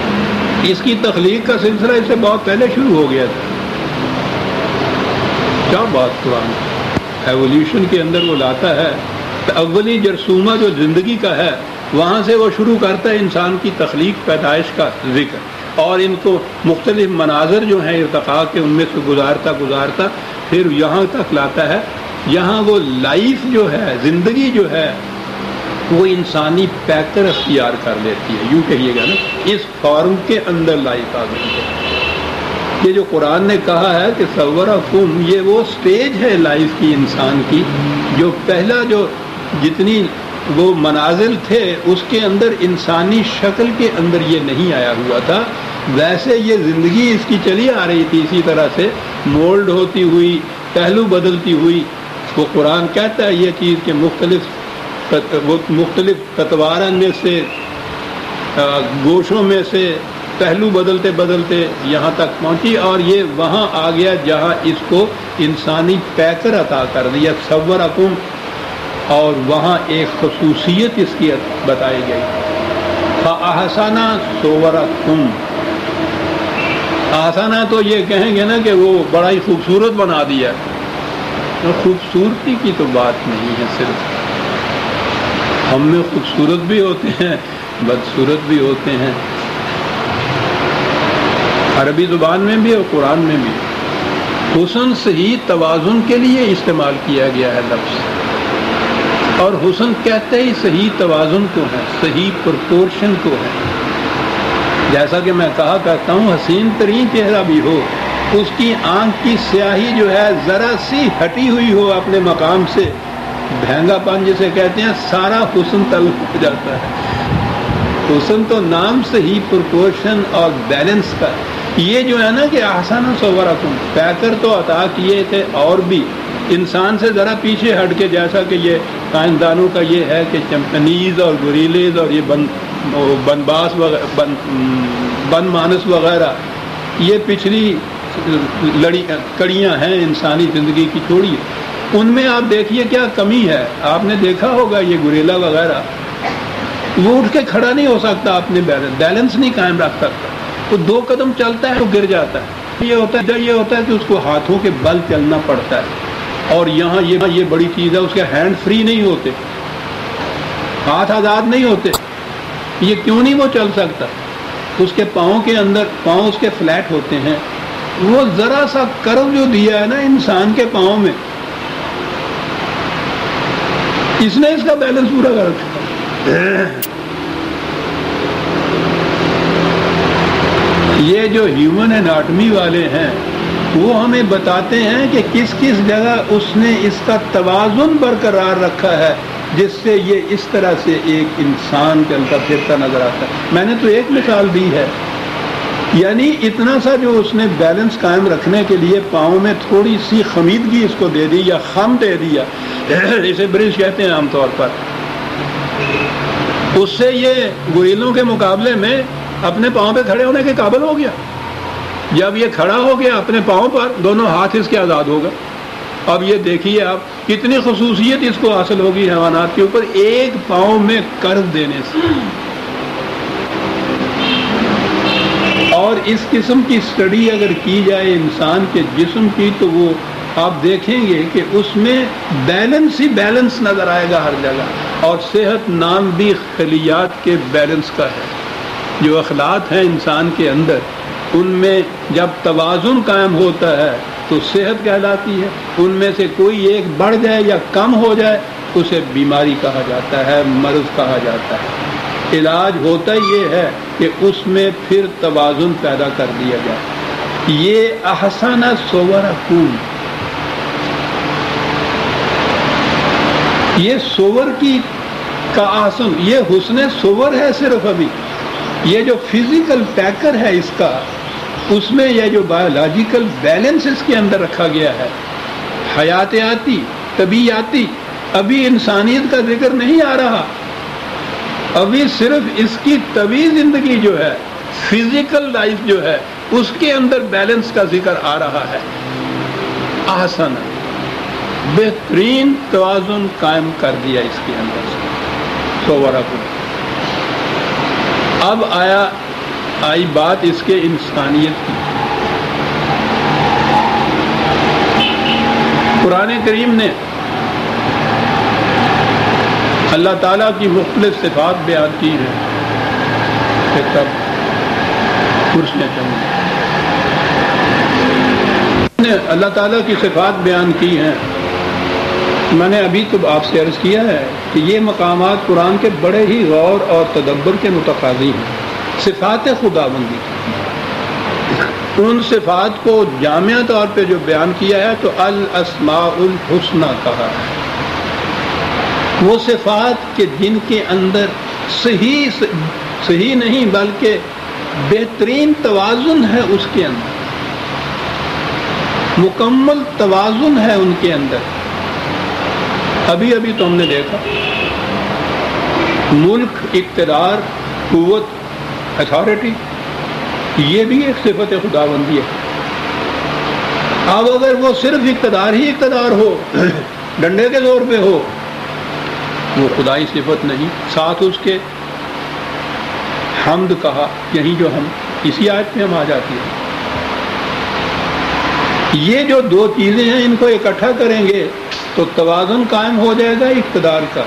اس کی تخلیق کا سلسلہ اس سے بہت پہلے شروع ہو گیا تھا۔ کیا بات قرآن ایولیوشن کے اندر وہ لاتا ہے، اولی جرثومہ جو زندگی کا ہے وہاں سے وہ شروع کرتا ہے انسان کی تخلیق پیدائش کا ذکر، اور ان کو مختلف مناظر جو ہیں ارتقاء کے ان میں سے گزارتا پھر یہاں تک لاتا ہے، یہاں وہ لائف جو ہے، زندگی جو ہے وہ انسانی پیکر اختیار کر لیتی ہے، یوں کہیے گا نا، اس فارم کے اندر لائف آ گئی ہے۔ یہ جو قرآن نے کہا ہے کہ صورکم، یہ وہ سٹیج ہے لائف کی انسان کی، جو پہلا جو جتنی وہ منازل تھے اس کے اندر انسانی شکل کے اندر یہ نہیں آیا ہوا تھا، ویسے یہ زندگی اس کی چلی آ رہی تھی اسی طرح سے مولڈ ہوتی ہوئی، پہلو بدلتی ہوئی۔ وہ قرآن کہتا ہے یہ چیز کہ مختلف تتوارن میں سے، گوشوں میں سے پہلو بدلتے بدلتے یہاں تک پہنچی، اور یہ وہاں آ گیا جہاں اس کو انسانی پیکر عطا کر دیا، صورکم، اور وہاں ایک خصوصیت اس کی بتائی گئی، فَأَحْسَنَ صُوَرَكُمْ۔ احسنہ تو یہ کہیں گے نا کہ وہ بڑا ہی خوبصورت بنا دیا، خوبصورتی کی تو بات نہیں ہے، صرف ہم میں خوبصورت بھی ہوتے ہیں، بدصورت بھی ہوتے ہیں، عربی زبان میں بھی اور قرآن میں بھی۔ حسن صحیح توازن کے لیے استعمال کیا گیا ہے لفظ، اور حسن کہتے ہی صحیح توازن کو ہے، صحیح پرپورشن کو ہے۔ جیسا کہ میں کہا کرتا ہوں، حسین ترین چہرہ بھی ہو، اس کی آنکھ کی سیاہی جو ہے ذرا سی ہٹی ہوئی ہو اپنے مقام سے، بھینگا پن جسے کہتے ہیں، سارا حسن طلب ہو جاتا ہے۔ حسن تو نام سے ہی پرپورشن اور بیلنس کا، یہ جو ہے نا کہ احسن صورکم، پیکر تو عطا کیے تھے اور بھی انسان سے ذرا پیچھے ہٹ کے، جیسا کہ یہ سائنسدانوں کا یہ ہے کہ چمپینیز اور گوریلیز اور یہ بنباس بن مانس وغیرہ، یہ پچھلی کڑیاں ہیں انسانی زندگی کی، چھوڑی ان میں آپ دیکھیے کیا کمی ہے۔ آپ نے دیکھا ہوگا یہ گوریلا وغیرہ، وہ اٹھ کے کھڑا نہیں ہو سکتا، اپنے بیلنس نہیں قائم رکھ سکتا، وہ 2 قدم چلتا ہے تو گر جاتا ہے۔ یہ ہوتا ہے کہ اس کو ہاتھوں کے بل چلنا پڑتا ہے، اور یہاں یہ بڑی چیز ہے، اس کے ہینڈ فری نہیں ہوتے، ہاتھ آزاد نہیں ہوتے۔ یہ کیوں نہیں وہ چل سکتا؟ اس کے پاؤں کے اندر، پاؤں اس کے فلیٹ ہوتے ہیں، وہ ذرا سا کرو جو دیا ہے نا انسان کے پاؤں میں، اس نے اس کا بیلنس پورا کر رکھا۔ یہ جو ہیومن اناٹمی والے ہیں وہ ہمیں بتاتے ہیں کہ کس کس جگہ اس نے اس کا توازن برقرار رکھا ہے، جس سے یہ اس طرح سے ایک انسان چلتا پھرتا نظر آتا ہے۔ میں نے تو ایک مثال دی ہے، یعنی اتنا سا جو اس نے بیلنس قائم رکھنے کے لیے پاؤں میں تھوڑی سی خمیدگی اس کو دے دی یا خم دے دیا، اسے برش کہتے ہیں عام طور پر، اس سے یہ گوریلوں کے مقابلے میں اپنے پاؤں پہ کھڑے ہونے کے قابل ہو گیا۔ جب یہ کھڑا ہو گیا اپنے پاؤں پر، دونوں ہاتھ اس کے آزاد ہو گئے۔ اب یہ دیکھیے آپ کتنی خصوصیت اس کو حاصل ہوگی حیوانات کے اوپر، ایک پاؤں میں کرو دینے سے۔ اور اس قسم کی سٹڈی اگر کی جائے انسان کے جسم کی، تو وہ آپ دیکھیں گے کہ اس میں بیلنس ہی بیلنس نظر آئے گا ہر جگہ، اور صحت نام بھی خلیات کے بیلنس کا ہے۔ جو اخلاق ہیں انسان کے اندر، ان میں جب توازن قائم ہوتا ہے تو صحت کہلاتی ہے، ان میں سے کوئی ایک بڑھ جائے یا کم ہو جائے اسے بیماری کہا جاتا ہے، مرض کہا جاتا ہے۔ علاج ہوتا یہ ہے کہ اس میں پھر توازن پیدا کر دیا جائے۔ یہ احسن صورکم، یہ صور کی کا احسن، یہ حسن صور ہے صرف ابھی۔ یہ جو فزیکل پیکر ہے اس کا، اس میں یہ جو بایولوجیکل بیلنس اس کے اندر رکھا گیا ہے، حیاتیاتی، طبیعیاتی، ابھی انسانیت کا ذکر نہیں آ رہا، ابھی صرف اس کی طبیعی زندگی جو ہے، فزیکل لائف جو ہے، اس کے اندر بیلنس کا ذکر آ رہا ہے۔ احسن، بہترین توازن قائم کر دیا اس کے اندر سے، صورکم۔ اب آئی بات اس کے انسانیت کی۔ قرآن کریم نے اللہ تعالیٰ کی مختلف صفات بیان کی ہیں کہ تب کرسیاں چاہیے اللہ تعالیٰ کی صفات بیان کی ہیں. میں نے ابھی تو آپ سے عرض کیا ہے کہ یہ مقامات قرآن کے بڑے ہی غور اور تدبر کے متقاضی ہیں. صفات خداوندی ان صفات کو جامع طور پہ جو بیان کیا ہے تو الاسماء الحسنى کہا ہے. وہ صفات کہ جن کے اندر صحیح نہیں بلکہ بہترین توازن ہے، اس کے اندر مکمل توازن ہے ان کے اندر. ابھی تو ہم نے دیکھا ملک، اقتدار، قوت، اتھارٹی، یہ بھی ایک صفت خداوندی ہے. اب اگر وہ صرف اقتدار ہی اقتدار ہو، ڈنڈے کے زور پہ ہو، وہ خدائی صفت نہیں. ساتھ اس کے حمد کہا، یہی جو ہم اسی آیت میں ہم آ جاتی ہے. یہ جو دو چیزیں ہیں ان کو اکٹھا کریں گے تو توازن قائم ہو جائے گا اقتدار کا.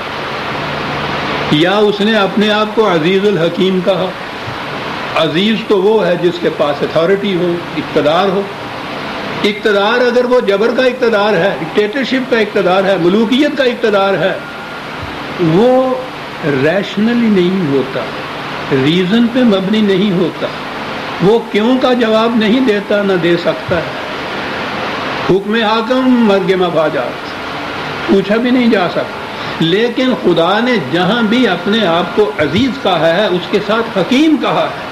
یا اس نے اپنے آپ کو عزیز الحکیم کہا. عزیز تو وہ ہے جس کے پاس اتھارٹی ہو، اقتدار ہو. اقتدار اگر وہ جبر کا اقتدار ہے، ڈکٹیٹرشپ کا اقتدار ہے، ملوکیت کا اقتدار ہے، وہ ریشنلی نہیں ہوتا، ریزن پہ مبنی نہیں ہوتا. وہ کیوں کا جواب نہیں دیتا، نہ دے سکتا ہے. حکم حاکم مرگ مفاجات پوچھا بھی نہیں جا سکتا. لیکن خدا نے جہاں بھی اپنے آپ کو عزیز کہا ہے اس کے ساتھ حکیم کہا ہے.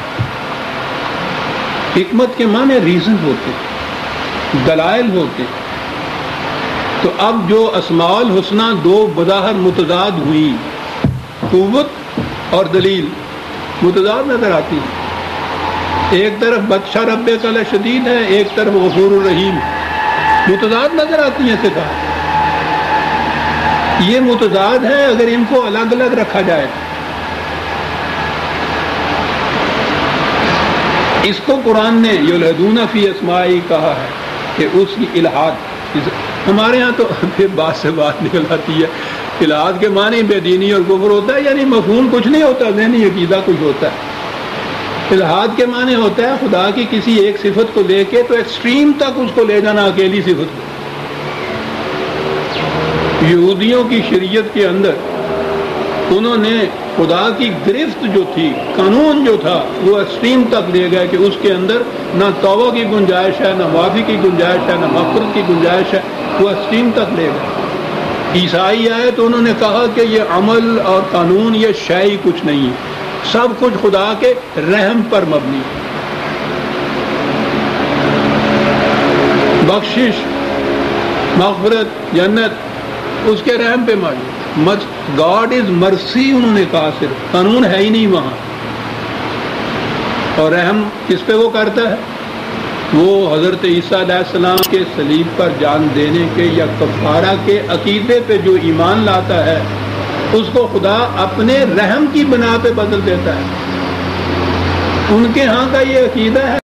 حکمت کے معنی ریزن ہوتے، دلائل ہوتے. تو اب جو اسماء الحسنہ دو بظاہر متضاد ہوئی، قوت اور دلیل متضاد نظر آتی ہے. ایک طرف بطشہ رب کا شدید ہے، ایک طرف غفور الرحیم، متضاد نظر آتی ہیں صفات. یہ متضاد ہے، اگر ان کو الگ الگ رکھا جائے. اس کو قرآن نے یلحدون فی اسمائی کہا ہے کہ اس کی الحاد. ہمارے ہاں تو پھر بات سے بات نکل آتی ہے. الحاد کے معنی بے دینی اور کفر ہوتا ہے، یعنی مفہوم کچھ نہیں ہوتا، ذہنی عقیدہ کچھ ہوتا ہے. الحاد کے معنی ہوتا ہے خدا کی کسی ایک صفت کو لے کے تو ایکسٹریم تک اس کو لے جانا، اکیلی صفت کو. یہودیوں کی شریعت کے اندر انہوں نے خدا کی گرفت جو تھی، قانون جو تھا، وہ ایکسٹریم تک لے گئے کہ اس کے اندر نہ توبہ کی گنجائش ہے، نہ معافی کی گنجائش ہے، نہ مغفرت کی گنجائش ہے. وہ ایکسٹریم تک لے گئے. عیسائی آئے تو انہوں نے کہا کہ یہ عمل اور قانون یہ شے کچھ نہیں ہے، سب کچھ خدا کے رحم پر مبنی. بخشش، مغفرت، جنت اس کے رحم پہ مبنی. گاڈ از مرسی انہوں نے کہا، صرف قانون ہے ہی نہیں وہاں. اور رحم کس پہ وہ کرتا ہے؟ وہ حضرت عیسیٰ علیہ السلام کے صلیب پر جان دینے کے یا کفارہ کے عقیدے پہ جو ایمان لاتا ہے اس کو خدا اپنے رحم کی بنا پہ بدل دیتا ہے. ان کے ہاں کا یہ عقیدہ ہے.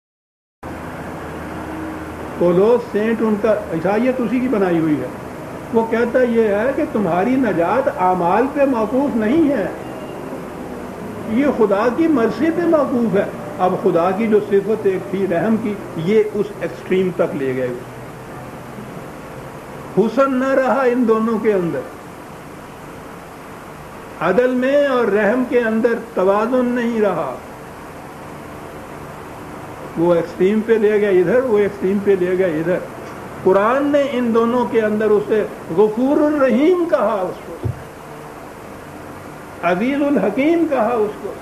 پولوس سینٹ ان کا عیسائیت اسی کی بنائی ہوئی ہے. وہ کہتا یہ ہے کہ تمہاری نجات اعمال پہ موقوف نہیں ہے، یہ خدا کی مرضی پہ موقوف ہے. اب خدا کی جو صفت ایک تھی رحم کی، یہ اس ایکسٹریم تک لے گئے. حسن نہ رہا ان دونوں کے اندر، عدل میں اور رحم کے اندر توازن نہیں رہا. وہ ایکسٹریم پہ لے گئے ادھر، وہ ایکسٹریم پہ لے گئے ادھر. قرآن نے ان دونوں کے اندر اسے غفور الرحیم کہا، اس کو عزیز الحکیم کہا. اس کو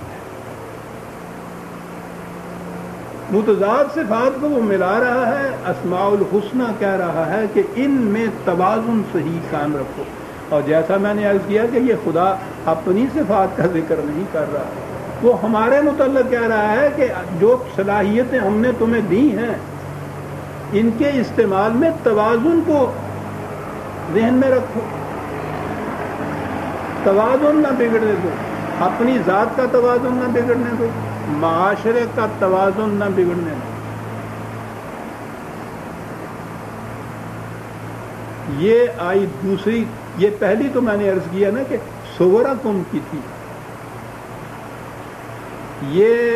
متضاد صفات کو وہ ملا رہا ہے، اسماء الحسنہ کہہ رہا ہے کہ ان میں توازن صحیح قائم رکھو. اور جیسا میں نے عرض کیا کہ یہ خدا اپنی صفات کا ذکر نہیں کر رہا، وہ ہمارے متعلق کہہ رہا ہے کہ جو صلاحیتیں ہم نے تمہیں دی ہیں ان کے استعمال میں توازن کو ذہن میں رکھو، توازن نہ بگڑنے دو، اپنی ذات کا توازن نہ بگڑنے دو، معاشرے کا توازن نہ بگڑنے دو. یہ آئی دوسری، یہ پہلی تو میں نے عرض کیا نا کہ صورکم کی تھی، یہ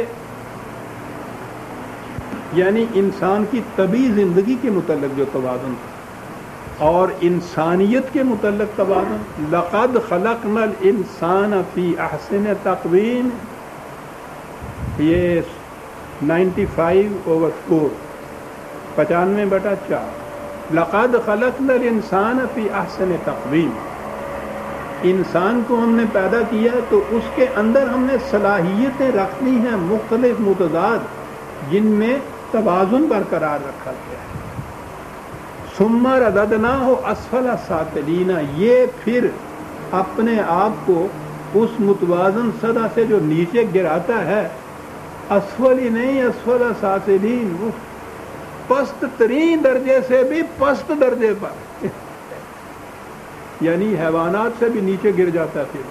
یعنی انسان کی طبعی زندگی کے متعلق جو توازن تھا اور انسانیت کے متعلق توازن. لقد خلقنا الانسان فی احسن تقویم، یہ 95/4 95/4. لقد خلقنا الانسان فی احسن تقویم، انسان کو ہم نے پیدا کیا تو اس کے اندر ہم نے صلاحیتیں رکھنی ہیں مختلف متضاد، جن میں توازن برقرار رکھا گیا ہے. ثم رددناہ اسفل سافلین، یہ پھر اپنے آپ کو اس متوازن سطح سے جو نیچے گراتا ہے، اسفل ہی نہیں، اسفل سافلین، وہ پست ترین درجے سے بھی پست درجے پر یعنی حیوانات سے بھی نیچے گر جاتا ہے. پھر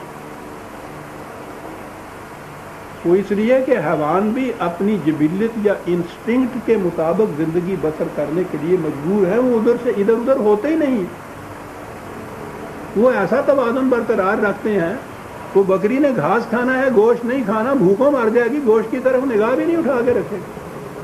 وہ اس لیے کہ حیوان بھی اپنی جبلت یا انسٹنکٹ کے مطابق زندگی بسر کرنے کے لیے مجبور ہے، وہ ادھر سے ادھر ادھر ہوتے ہی نہیں. وہ ایسا توازن برقرار رکھتے ہیں، وہ بکری نے گھاس کھانا ہے، گوشت نہیں کھانا، بھوکوں مر جائے گی، گوشت کی طرف نگاہ بھی نہیں اٹھا کے رکھے گی،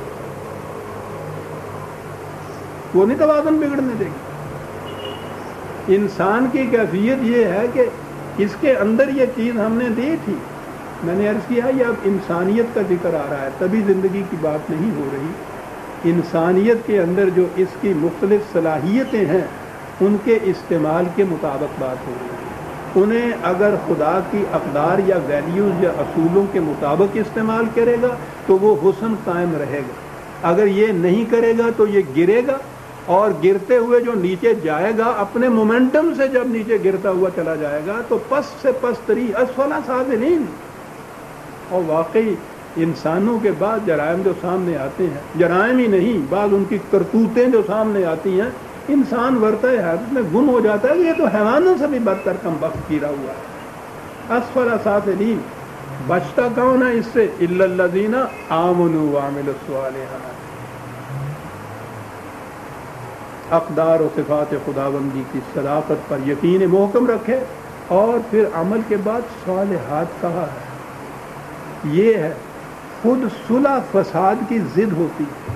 وہ نہیں توازن بگڑنے دے گی. انسان کی کیفیت یہ ہے کہ اس کے اندر یہ چیز ہم نے دی تھی. میں نے عرض کیا یہ اب انسانیت کا ذکر آ رہا ہے، تبھی زندگی کی بات نہیں ہو رہی. انسانیت کے اندر جو اس کی مختلف صلاحیتیں ہیں ان کے استعمال کے مطابق بات ہو رہی ہے. انہیں اگر خدا کی اقدار یا ویلیوز یا اصولوں کے مطابق استعمال کرے گا تو وہ حسن قائم رہے گا. اگر یہ نہیں کرے گا تو یہ گرے گا، اور گرتے ہوئے جو نیچے جائے گا اپنے مومنٹم سے جب نیچے گرتا ہوا چلا جائے گا تو پس سے پس تری اسفل سافلین. اور واقعی انسانوں کے بعد جرائم جو سامنے آتے ہیں، جرائم ہی نہیں، بعض ان کی کرتوتیں جو سامنے آتی ہیں، انسان ورطہ حیرت میں گم ہو جاتا ہے. یہ تو حیوانوں سے بھی بدتر کم بخت گرا ہوا ہے. اسفل سافلین. بچتا کون ہے اس سے؟ الا الذین آمنوا وعملوا الصالحات. اقدار و صفات خداوندی کی صداقت پر یقین محکم رکھے، اور پھر عمل کے بعد صالحات کہا ہے. یہ ہے خود صلح فساد کی ضد ہوتی ہے.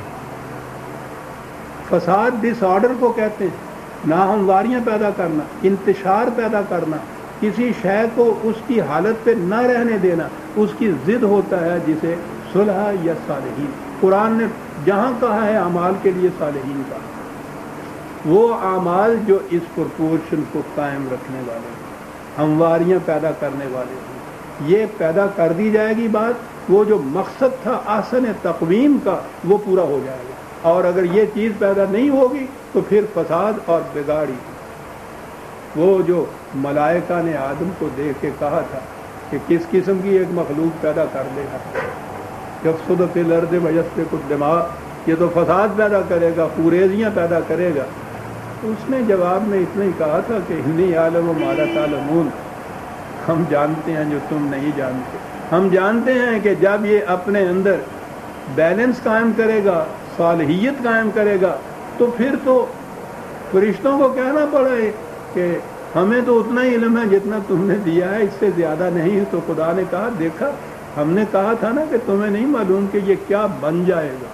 فساد ڈس آرڈر کو کہتے ہیں، ناہمواریاں پیدا کرنا، انتشار پیدا کرنا، کسی شے کو اس کی حالت پہ نہ رہنے دینا، اس کی ضد ہوتا ہے جسے صلح یا صالحین. قرآن نے جہاں کہا ہے اعمال کے لیے صالحین کا، وہ اعمال جو اس پرپورشن کو قائم رکھنے والے ہیں، ہمواریاں پیدا کرنے والے ہیں. یہ پیدا کر دی جائے گی بات، وہ جو مقصد تھا احسن تقویم کا وہ پورا ہو جائے گا. اور اگر یہ چیز پیدا نہیں ہوگی تو پھر فساد اور بگاڑی. وہ جو ملائکہ نے آدم کو دیکھ کے کہا تھا کہ کس قسم کی ایک مخلوق پیدا کر دے گا، یفسد فی الارض ویسفک الدماء، یہ تو فساد پیدا کرے گا، خوریزیاں پیدا کرے گا. اس نے جواب میں اتنا ہی کہا تھا کہ انی عالم ما لا تعلمون، ہم جانتے ہیں جو تم نہیں جانتے. ہم جانتے ہیں کہ جب یہ اپنے اندر بیلنس قائم کرے گا، صالحیت قائم کرے گا، تو پھر تو فرشتوں کو کہنا پڑے کہ ہمیں تو اتنا ہی علم ہے جتنا تم نے دیا ہے، اس سے زیادہ نہیں ہے. تو خدا نے کہا دیکھا، ہم نے کہا تھا نا کہ تمہیں نہیں معلوم کہ یہ کیا بن جائے گا.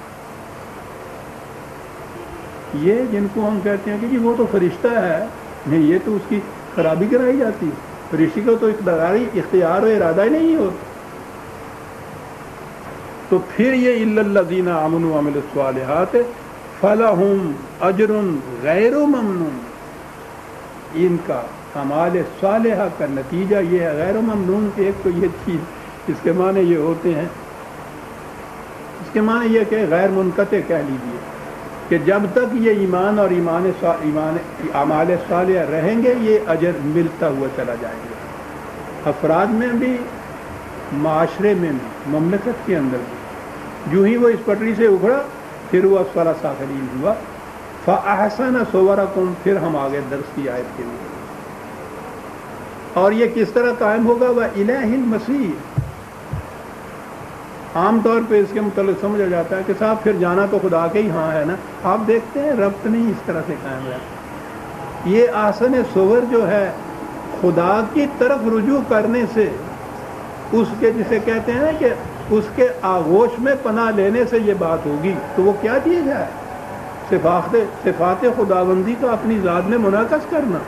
یہ جن کو ہم کہتے ہیں کہ جی وہ تو فرشتہ ہے، نہیں، یہ تو اس کی خرابی کرائی جاتی ہے. فرشتے کو تو اختیار و ارادہ ہی نہیں ہو. تو پھر یہ الا الذین آمنوا وعملوا الصالحات فلہم اجر غیر ممنون. ان کا اعمال صالحہ کا نتیجہ یہ ہے غیر ممنون. ایک تو یہ چیز، اس کے معنی یہ ہوتے ہیں، اس کے معنی یہ کہ غیر منقطع کہہ لیجیے کہ جب تک یہ ایمان اور اعمال صالحہ رہیں گے یہ اجر ملتا ہوا چلا جائے گا. افراد میں بھی، معاشرے میں بھی، مملکت کے اندر بھی. جو ہی وہ اس پٹری سے اکھڑا پھر وہ اسفل سافلین ہوا. فاحسن صورکم، پھر ہم آگے درس کی آیت کے لیے. اور یہ کس طرح قائم ہوگا؟ وَإِلَٰهِ الْمَصِيرُ. عام طور پہ اس کے متعلق سمجھا جاتا ہے کہ صاحب پھر جانا تو خدا کے ہی ہاں ہے نا. آپ دیکھتے ہیں ربط نہیں اس طرح سے قائم رہتا. یہ احسن صور جو ہے خدا کی طرف رجوع کرنے سے، اس کے جسے کہتے ہیں کہ اس کے آغوش میں پناہ لینے سے یہ بات ہوگی، تو وہ کیا چیز ہے؟ صفات خداوندی کا اپنی ذات میں منعکس کرنا،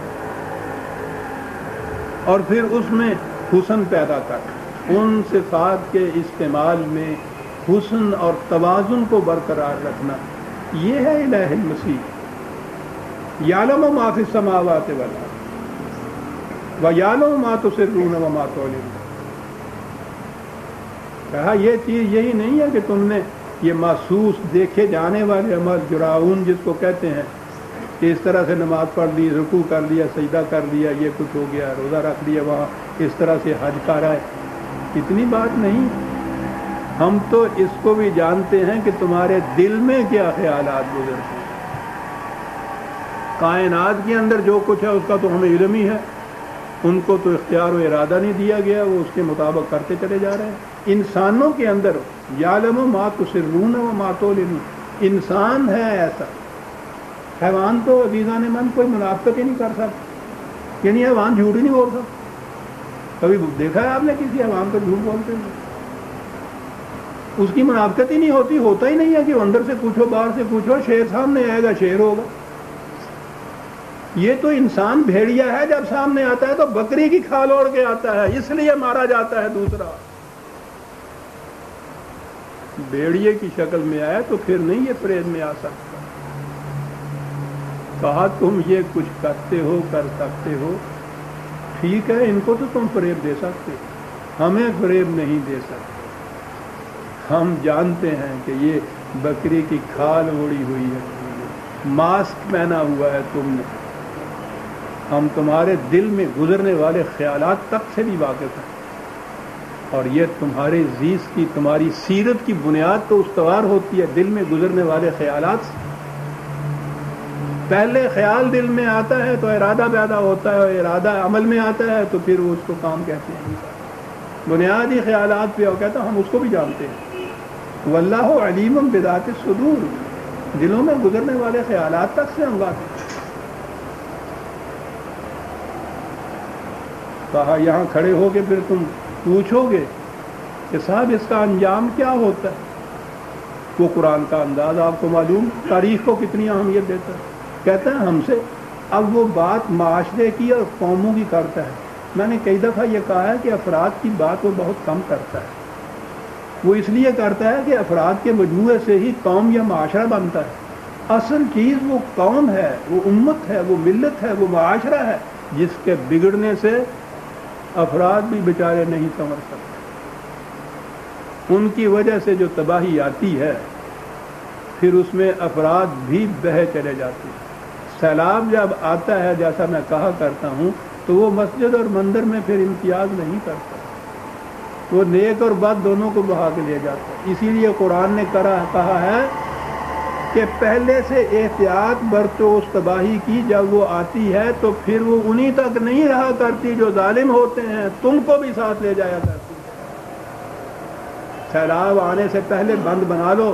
اور پھر اس میں حسن پیدا کرنا، ان صفات کے استعمال میں حسن اور توازن کو برقرار رکھنا، یہ ہے الہ المسیح۔ یعلم ما فی السماوات والارض ویعلم ما تسرون وما تعلنون۔ کہا یہ چیز یہی نہیں ہے کہ تم نے یہ محسوس دیکھے جانے والے عمل جراؤن جس کو کہتے ہیں کہ اس طرح سے نماز پڑھ لی، رکوع کر لیا، سجدہ کر لیا، یہ کچھ ہو گیا، روزہ رکھ لیا، وہاں اس طرح سے حج کر آئے، اتنی بات نہیں۔ ہم تو اس کو بھی جانتے ہیں کہ تمہارے دل میں کیا خیالات گزرتے ہیں۔ کائنات کے اندر جو کچھ ہے اس کا تو ہمیں علم ہی ہے، ان کو تو اختیار و ارادہ نہیں دیا گیا، وہ اس کے مطابق کرتے چلے جا رہے ہیں۔ انسانوں کے اندر یعلم ما تسرون و ما تعلنون، انسان ہے ایسا۔ حیوان تو عزیزان من کوئی منافقت ہی نہیں کر سکتا، یعنی حیوان جھوٹ ہی نہیں بول سکتا۔ کبھی دیکھا ہے آپ نے کسی حیوان کو جھوٹ بولتے ہوئے؟ اس کی منافقت ہی نہیں ہوتی، ہوتا ہی نہیں ہے کہ اندر سے پوچھو باہر سے پوچھو، شیر سامنے آئے گا شیر ہوگا۔ یہ تو انسان بھیڑیا ہے، جب سامنے آتا ہے تو بکری کی کھال اوڑ کے آتا ہے، اس لیے مارا جاتا ہے۔ دوسرا بھیڑیے کی شکل میں آیا تو پھر نہیں یہ فریب میں آ سکتا۔ کہا تم یہ کچھ کرتے ہو، کر سکتے ہو، ٹھیک ہے، ان کو تو تم فریب دے سکتے، ہمیں فریب نہیں دے سکتے۔ ہم جانتے ہیں کہ یہ بکری کی کھال اوڑی ہوئی ہے، ماسک پہنا ہوا ہے تم نے، ہم تمہارے دل میں گزرنے والے خیالات تک سے بھی واقف ہیں، اور یہ تمہارے زیست کی، تمہاری سیرت کی بنیاد تو استوار ہوتی ہے دل میں گزرنے والے خیالات سے۔ پہلے خیال دل میں آتا ہے تو ارادہ پیدا ہوتا ہے، اور ارادہ عمل میں آتا ہے تو پھر وہ اس کو کام کہتے ہیں۔ بنیادی خیالات پہ وہ کہتا ہم اس کو بھی جانتے ہیں۔ واللہ علیم بذات الصدور، دلوں میں گزرنے والے خیالات تک سے ہم واقف ہیں۔ کہا یہاں کھڑے ہو کے پھر تم پوچھو گے کہ صاحب اس کا انجام کیا ہوتا ہے؟ وہ قرآن کا انداز آپ کو معلوم، تاریخ کو کتنی اہمیت دیتا ہے۔ کہتا ہے ہم سے اب وہ بات معاشرے کی اور قوموں کی کرتا ہے۔ میں نے کئی دفعہ یہ کہا ہے کہ افراد کی بات وہ بہت کم کرتا ہے، وہ اس لیے کرتا ہے کہ افراد کے مجموعے سے ہی قوم یا معاشرہ بنتا ہے۔ اصل چیز وہ قوم ہے، وہ امت ہے، وہ ملت ہے، وہ معاشرہ ہے، جس کے بگڑنے سے افراد بھی بیچارے نہیں سمجھ سکتے، ان کی وجہ سے جو تباہی آتی ہے پھر اس میں افراد بھی بہہ چلے جاتے ہیں۔ سیلاب جب آتا ہے جیسا میں کہا کرتا ہوں تو وہ مسجد اور مندر میں پھر امتیاز نہیں کرتا، وہ نیک اور بد دونوں کو بہا کے لے جاتا ہے۔ اسی لیے قرآن نے کہا ہے کہ پہلے سے احتیاط برتو اس تباہی کی، جب وہ آتی ہے تو پھر وہ انہی تک نہیں رہا کرتی جو ظالم ہوتے ہیں، تم کو بھی ساتھ لے جایا کرتی ہے۔ سیلاب آنے سے پہلے بند بنا لو،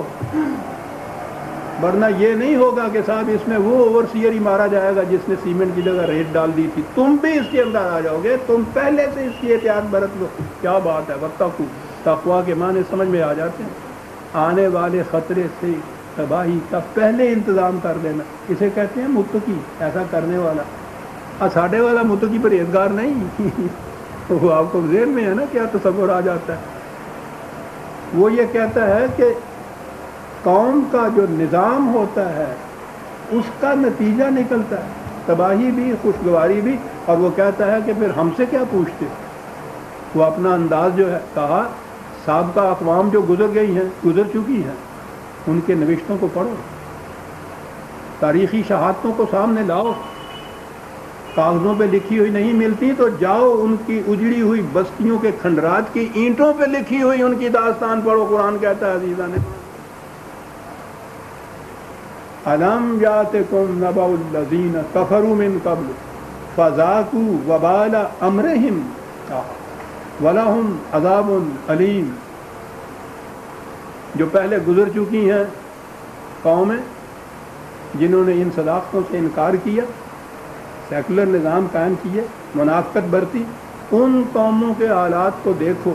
ورنہ یہ نہیں ہوگا کہ صاحب اس میں وہ اوورسیئر ہی مارا جائے گا جس نے سیمنٹ کی جگہ ریت ڈال دی تھی، تم بھی اس کے اندر آ جاؤ گے، تم پہلے سے اس کی احتیاط برت لو۔ کیا بات ہے، واتقوا، تقویٰ کے معنی سمجھ میں آ جاتے ہیں۔ آنے والے خطرے سے تباہی کا پہلے انتظام کر لینا، اسے کہتے ہیں متقی، ایسا کرنے والا۔ ساڈے والا متقی پرہیزگار نہیں وہ آپ کو ذہن میں ہے نا کیا تصور آ جاتا ہے۔ وہ یہ کہتا ہے کہ قوم کا جو نظام ہوتا ہے اس کا نتیجہ نکلتا ہے، تباہی بھی، خوشگواری بھی، اور وہ کہتا ہے کہ پھر ہم سے کیا پوچھتے۔ وہ اپنا انداز جو ہے کہا سابقہ اقوام جو گزر گئی ہیں، گزر چکی ہیں، ان کے نوشتوں کو پڑھو، تاریخی شہادتوں کو سامنے لاؤ، کاغذوں پہ لکھی ہوئی نہیں ملتی تو جاؤ ان کی اجڑی ہوئی بستیوں کے کھنڈرات کی اینٹوں پہ لکھی ہوئی ان کی داستان پڑھو۔ قرآن کہتا ہے عزیزان، الم یاتکم نبأ الذین کفروا من قبل فذاقوا وبال امرہم ولہم عذاب علیم۔ جو پہلے گزر چکی ہیں قومیں جنہوں نے ان صداقتوں سے انکار کیا، سیکولر نظام قائم کیے، منافقت برتی، ان قوموں کے حالات کو دیکھو،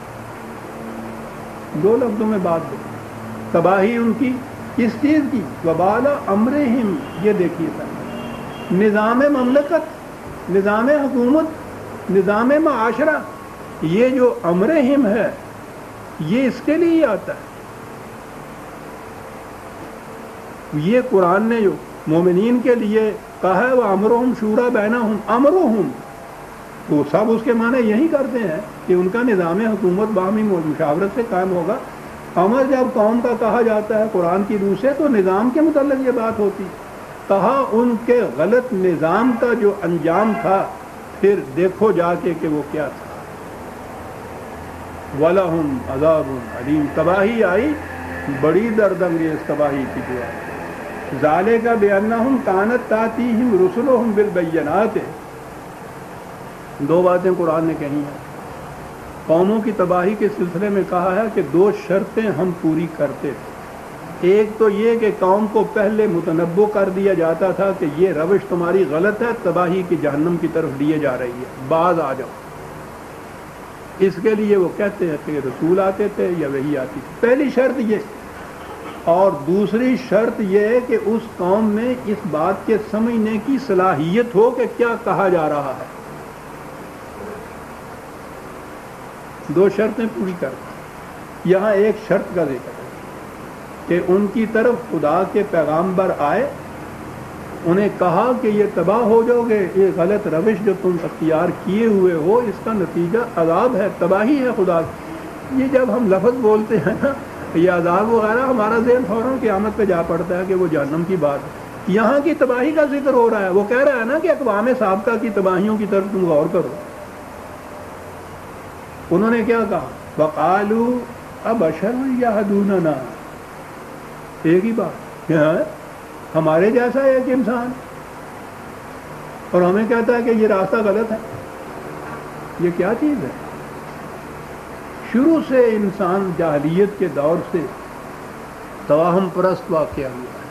دو لفظوں میں بات دو، تباہی ان کی کس چیز کی؟ وبال امرہم، یہ دیکھیے سر، نظام مملکت، نظام حکومت، نظام معاشرہ، یہ جو امرہم ہے یہ اس کے لیے ہی آتا ہے۔ یہ قرآن نے جو مومنین کے لیے کہا ہے وہ امرہم شورا بینہم، امرہم، وہ سب اس کے معنی یہی کرتے ہیں کہ ان کا نظام حکومت باہمی مشاورت سے قائم ہوگا۔ امر جب قوم کا کہا جاتا ہے قرآن کی روح سے تو نظام کے متعلق یہ بات ہوتی، کہا ان کے غلط نظام کا جو انجام تھا پھر دیکھو جا کے کہ وہ کیا تھا۔ وَلَهُمْ عَذَابٌ عَلِيمٌ، تباہی آئی بڑی درد انگیز تباہی کی جو ہے۔ ذَلِكَ بِأَنَّهُمْ كَانَتْ تَأْتِيهِمْ رُسُلُهُمْ بِالْبَيِّنَاتِ، دو باتیں قرآن نے کہی ہیں۔ قوموں کی تباہی کے سلسلے میں کہا ہے کہ دو شرطیں ہم پوری کرتے تھے، ایک تو یہ کہ قوم کو پہلے متنبع کر دیا جاتا تھا کہ یہ روش تمہاری غلط ہے، تباہی کی جہنم کی طرف لیے جا رہی ہے، باز آ جاؤ۔ اس کے لیے وہ کہتے ہیں کہ رسول آتے تھے یا وہی آتی تھی، پہلی شرط یہ، اور دوسری شرط یہ ہے کہ اس قوم میں اس بات کے سمجھنے کی صلاحیت ہو کہ کیا کہا جا رہا ہے۔ دو شرطیں پوری کرتے، یہاں ایک شرط کا ذکر ہے کہ ان کی طرف خدا کے پیغامبر آئے، انہیں کہا کہ یہ تباہ ہو جاؤ گے، یہ غلط روش جو تم اختیار کیے ہوئے ہو اس کا نتیجہ عذاب ہے، تباہی ہے خدا کی۔ یہ جب ہم لفظ بولتے ہیں نا یہ عذاب وغیرہ، ہمارا ذہن فوراً قیامت پہ جا پڑتا ہے کہ وہ جہنم کی بات ہے۔ یہاں کی تباہی کا ذکر ہو رہا ہے، وہ کہہ رہا ہے نا کہ اقوام سابقہ کی تباہیوں کی طرف تم غور کرو۔ انہوں نے کیا کہا؟ وَقَالُوا أَبَشَرٌ يَهْدُونَنَا، ایک ہی بات، ہمارے جیسا ایک انسان اور ہمیں کہتا ہے کہ یہ راستہ غلط ہے، یہ کیا چیز ہے؟ شروع سے انسان جاہلیت کے دور سے توہم پرست واقعہ ہوا ہے۔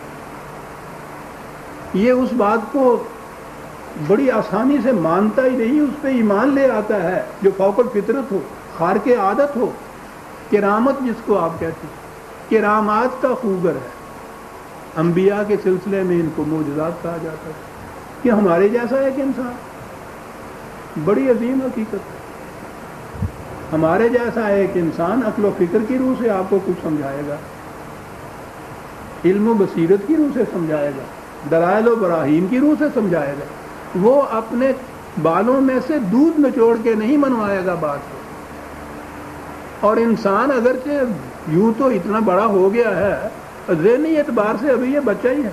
یہ اس بات کو بڑی آسانی سے مانتا ہی نہیں، اس پہ ایمان لے آتا ہے جو فوق الفطرت ہو، خارق عادت ہو، کرامت جس کو آپ کہتے ہیں، کرامات کا خوگر ہے۔ انبیاء کے سلسلے میں ان کو معجزات کہا جاتا ہے کہ ہمارے جیسا ایک انسان، بڑی عظیم حقیقت ہے۔ ہمارے جیسا ایک انسان عقل و فکر کی روح سے آپ کو کچھ سمجھائے گا، علم و بصیرت کی روح سے سمجھائے گا، دلائل و براہین کی روح سے سمجھائے گا، وہ اپنے بالوں میں سے دودھ نچوڑ کے نہیں منوائے گا بات کو۔ اور انسان اگرچہ یوں تو اتنا بڑا ہو گیا ہے، ذہنی اعتبار سے ابھی یہ بچہ ہی ہے،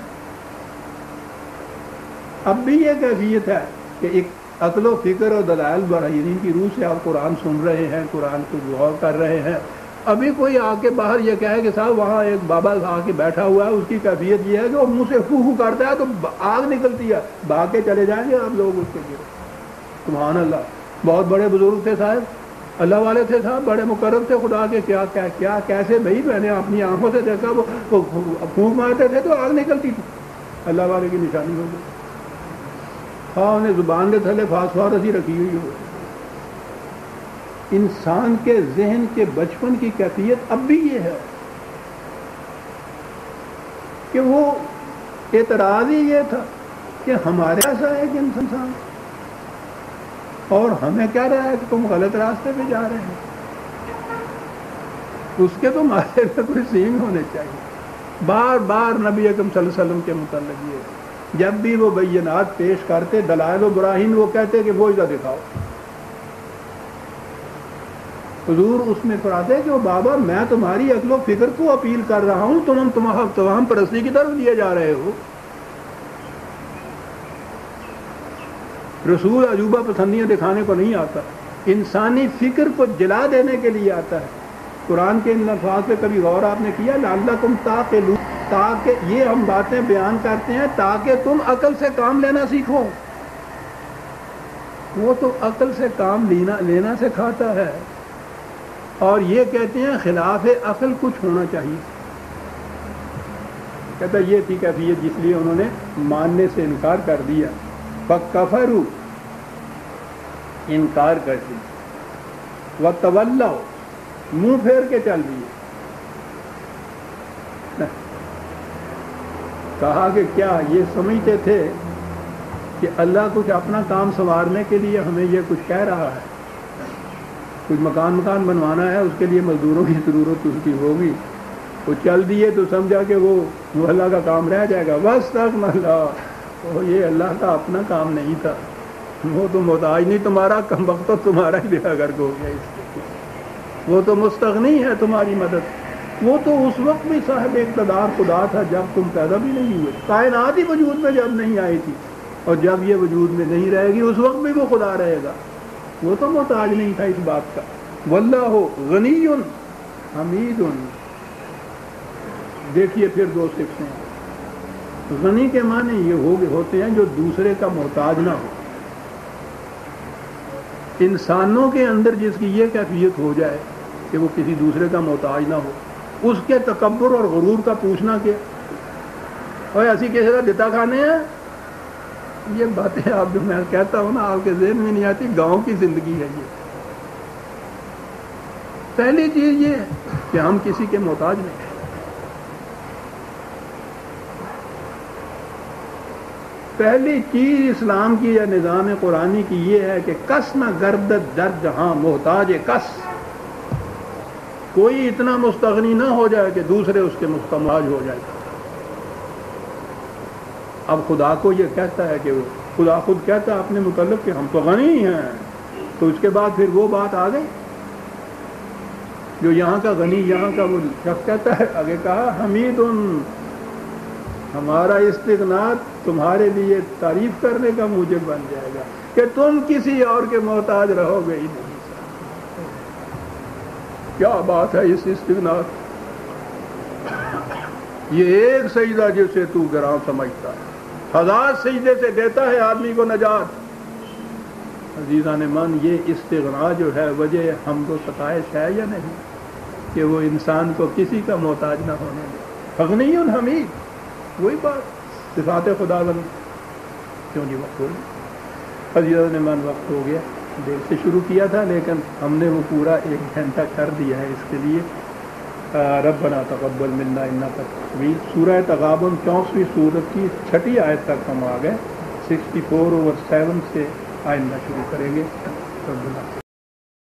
اب بھی یہ کیفیت ہے کہ ایک عقل و فکر اور دلائل براہین کی روح سے آپ قرآن سن رہے ہیں، قرآن کو غور کر رہے ہیں۔ ابھی کوئی آ کے باہر یہ کہے کہ صاحب وہاں ایک بابا آ کے بیٹھا ہوا ہے، اس کی کیفیت یہ ہے کہ وہ منہ سے ہو ہو کرتا ہے تو آگ نکلتی ہے، بھاگ کے چلے جائیں گے آپ لوگ اس کے گرے۔ سبحان اللہ، بہت بڑے بزرگ تھے صاحب، اللہ والے تھے صاحب، بڑے مقرب تھے خدا کے، کیا کیسے بھائی میں نے اپنی آنکھوں سے دیکھا، وہ پھونک مارتے تھے تو آگ نکلتی تھی، اللہ والے کی نشانی ہو گئی۔ ہاں انہیں زبان کے تھلے فاسفورس ہی رکھی ہوئی ہو۔ انسان کے ذہن کے بچپن کی کیفیت اب بھی یہ ہے کہ وہ اعتراض ہی یہ تھا کہ ہمارے ایسا ایک انسان اور ہمیں کہہ رہا ہے کہ تم غلط راستے پہ جا رہے ہیں، اس کے تو مارے میں کوئی سینگ ہونے چاہیے۔ بار بار نبی اکرم صلی اللہ علیہ وسلم کے متعلق یہ جب بھی وہ بینات پیش کرتے، دلائل و براہین، وہ کہتے کہ معجزہ دکھاؤ۔ حضور اس میں فرماتے کہ وہ بابا میں تمہاری عقل و فکر کو اپیل کر رہا ہوں، تم توہم پرستی کی طرف لیے جا رہے ہو۔ رسول عجوبہ پسندیاں دکھانے کو نہیں آتا، انسانی فکر کو جلا دینے کے لیے آتا ہے۔ قرآن کے ان الفاظ پہ کبھی غور آپ نے کیا؟ لعلکم تعقلون، تاکہ یہ ہم باتیں بیان کرتے ہیں تاکہ تم عقل سے کام لینا سیکھو۔ وہ تو عقل سے کام لینا سکھاتا ہے، اور یہ کہتے ہیں خلاف عقل کچھ ہونا چاہیے۔ کہتا یہ تھی کیفیت جس لیے انہوں نے ماننے سے انکار کر دیا۔ فکفروا، انکار کر دی، وتولوا، منہ پھیر کے چل دیے. کہا کہ کیا یہ سمجھتے تھے کہ اللہ کچھ اپنا کام سنوارنے کے لیے ہمیں یہ کچھ کہہ رہا ہے؟ کچھ مکان بنوانا ہے، اس کے لیے مزدوروں کی ضرورت اس کی ہوگی، وہ چل دیے تو سمجھا کہ وہ اللہ کا کام رہ جائے گا. بس تک اللہ، یہ اللہ کا اپنا کام نہیں تھا، وہ تو محتاج نہیں، تمہارا کم وقت تو تمہارا ہی بیڑا گرک ہو گیا اس کے، وہ تو مستغنی ہے تمہاری مدد. وہ تو اس وقت بھی صاحب اقتدار خدا تھا جب تم پیدا بھی نہیں ہوئے، کائنات ہی وجود میں جب نہیں آئی تھی، اور جب یہ وجود میں نہیں رہے گی اس وقت بھی وہ خدا رہے گا. وہ تو محتاج نہیں تھا اس بات کا. واللہ غنی حمید. دیکھیے پھر دو صفتیں ہیں. غنی کے معنی یہ ہوتے ہیں جو دوسرے کا محتاج نہ ہو. انسانوں کے اندر جس کی یہ کیفیت ہو جائے کہ وہ کسی دوسرے کا محتاج نہ ہو، اس کے تکبر اور غرور کا پوچھنا کیا، اور ایسی کسی کا دیتا کھانے ہیں. یہ باتیں آپ جو میں کہتا ہوں نا، آپ کے ذہن میں نہیں آتی. گاؤں کی زندگی ہے یہ. پہلی چیز یہ ہے کہ ہم کسی کے محتاج نہیں. پہلی چیز اسلام کی یا نظام قرآنی کی یہ ہے کہ کس نہ گردد در جہاں محتاج کس. کوئی اتنا مستغنی نہ ہو جائے کہ دوسرے اس کے محتاج ہو جائے. اب خدا کو یہ کہتا ہے کہ خدا خود کہتا ہے اپنے متعلق کہ ہم تو غنی ہیں، تو اس کے بعد پھر وہ بات آ گئی جو یہاں کا غنی، یہاں کا وہ شخص کہتا ہے. آگے کہا حمید، ہمارا استغنا تمہارے لیے تعریف کرنے کا موجب بن جائے گا کہ تم کسی اور کے محتاج رہو گے ہی نہیں. کیا بات ہے اس استغنا. یہ ایک سجدہ جسے تو گراں سمجھتا ہے، 1000 سجدے سے دیتا ہے آدمی کو نجات. عزیزان من، یہ استغنا جو ہے وجہ حمد و ستائش ہے یا نہیں کہ وہ انسان کو کسی کا محتاج نہ ہونے دے. غنی حمید، وہی بات صفات خدا بند. کیوں جی وقت ہو گیا عزیزان من، وقت ہو گیا. دیر سے شروع کیا تھا لیکن ہم نے وہ پورا 1 گھنٹہ کر دیا ہے. اس کے لیے ربنا تقبل منا انک انت. سورہ تغابن 64ویں سورت کی 6ٹھی آیت تک ہم آ گئے. 64/7 سے آئندہ شروع کریں گے. ربنا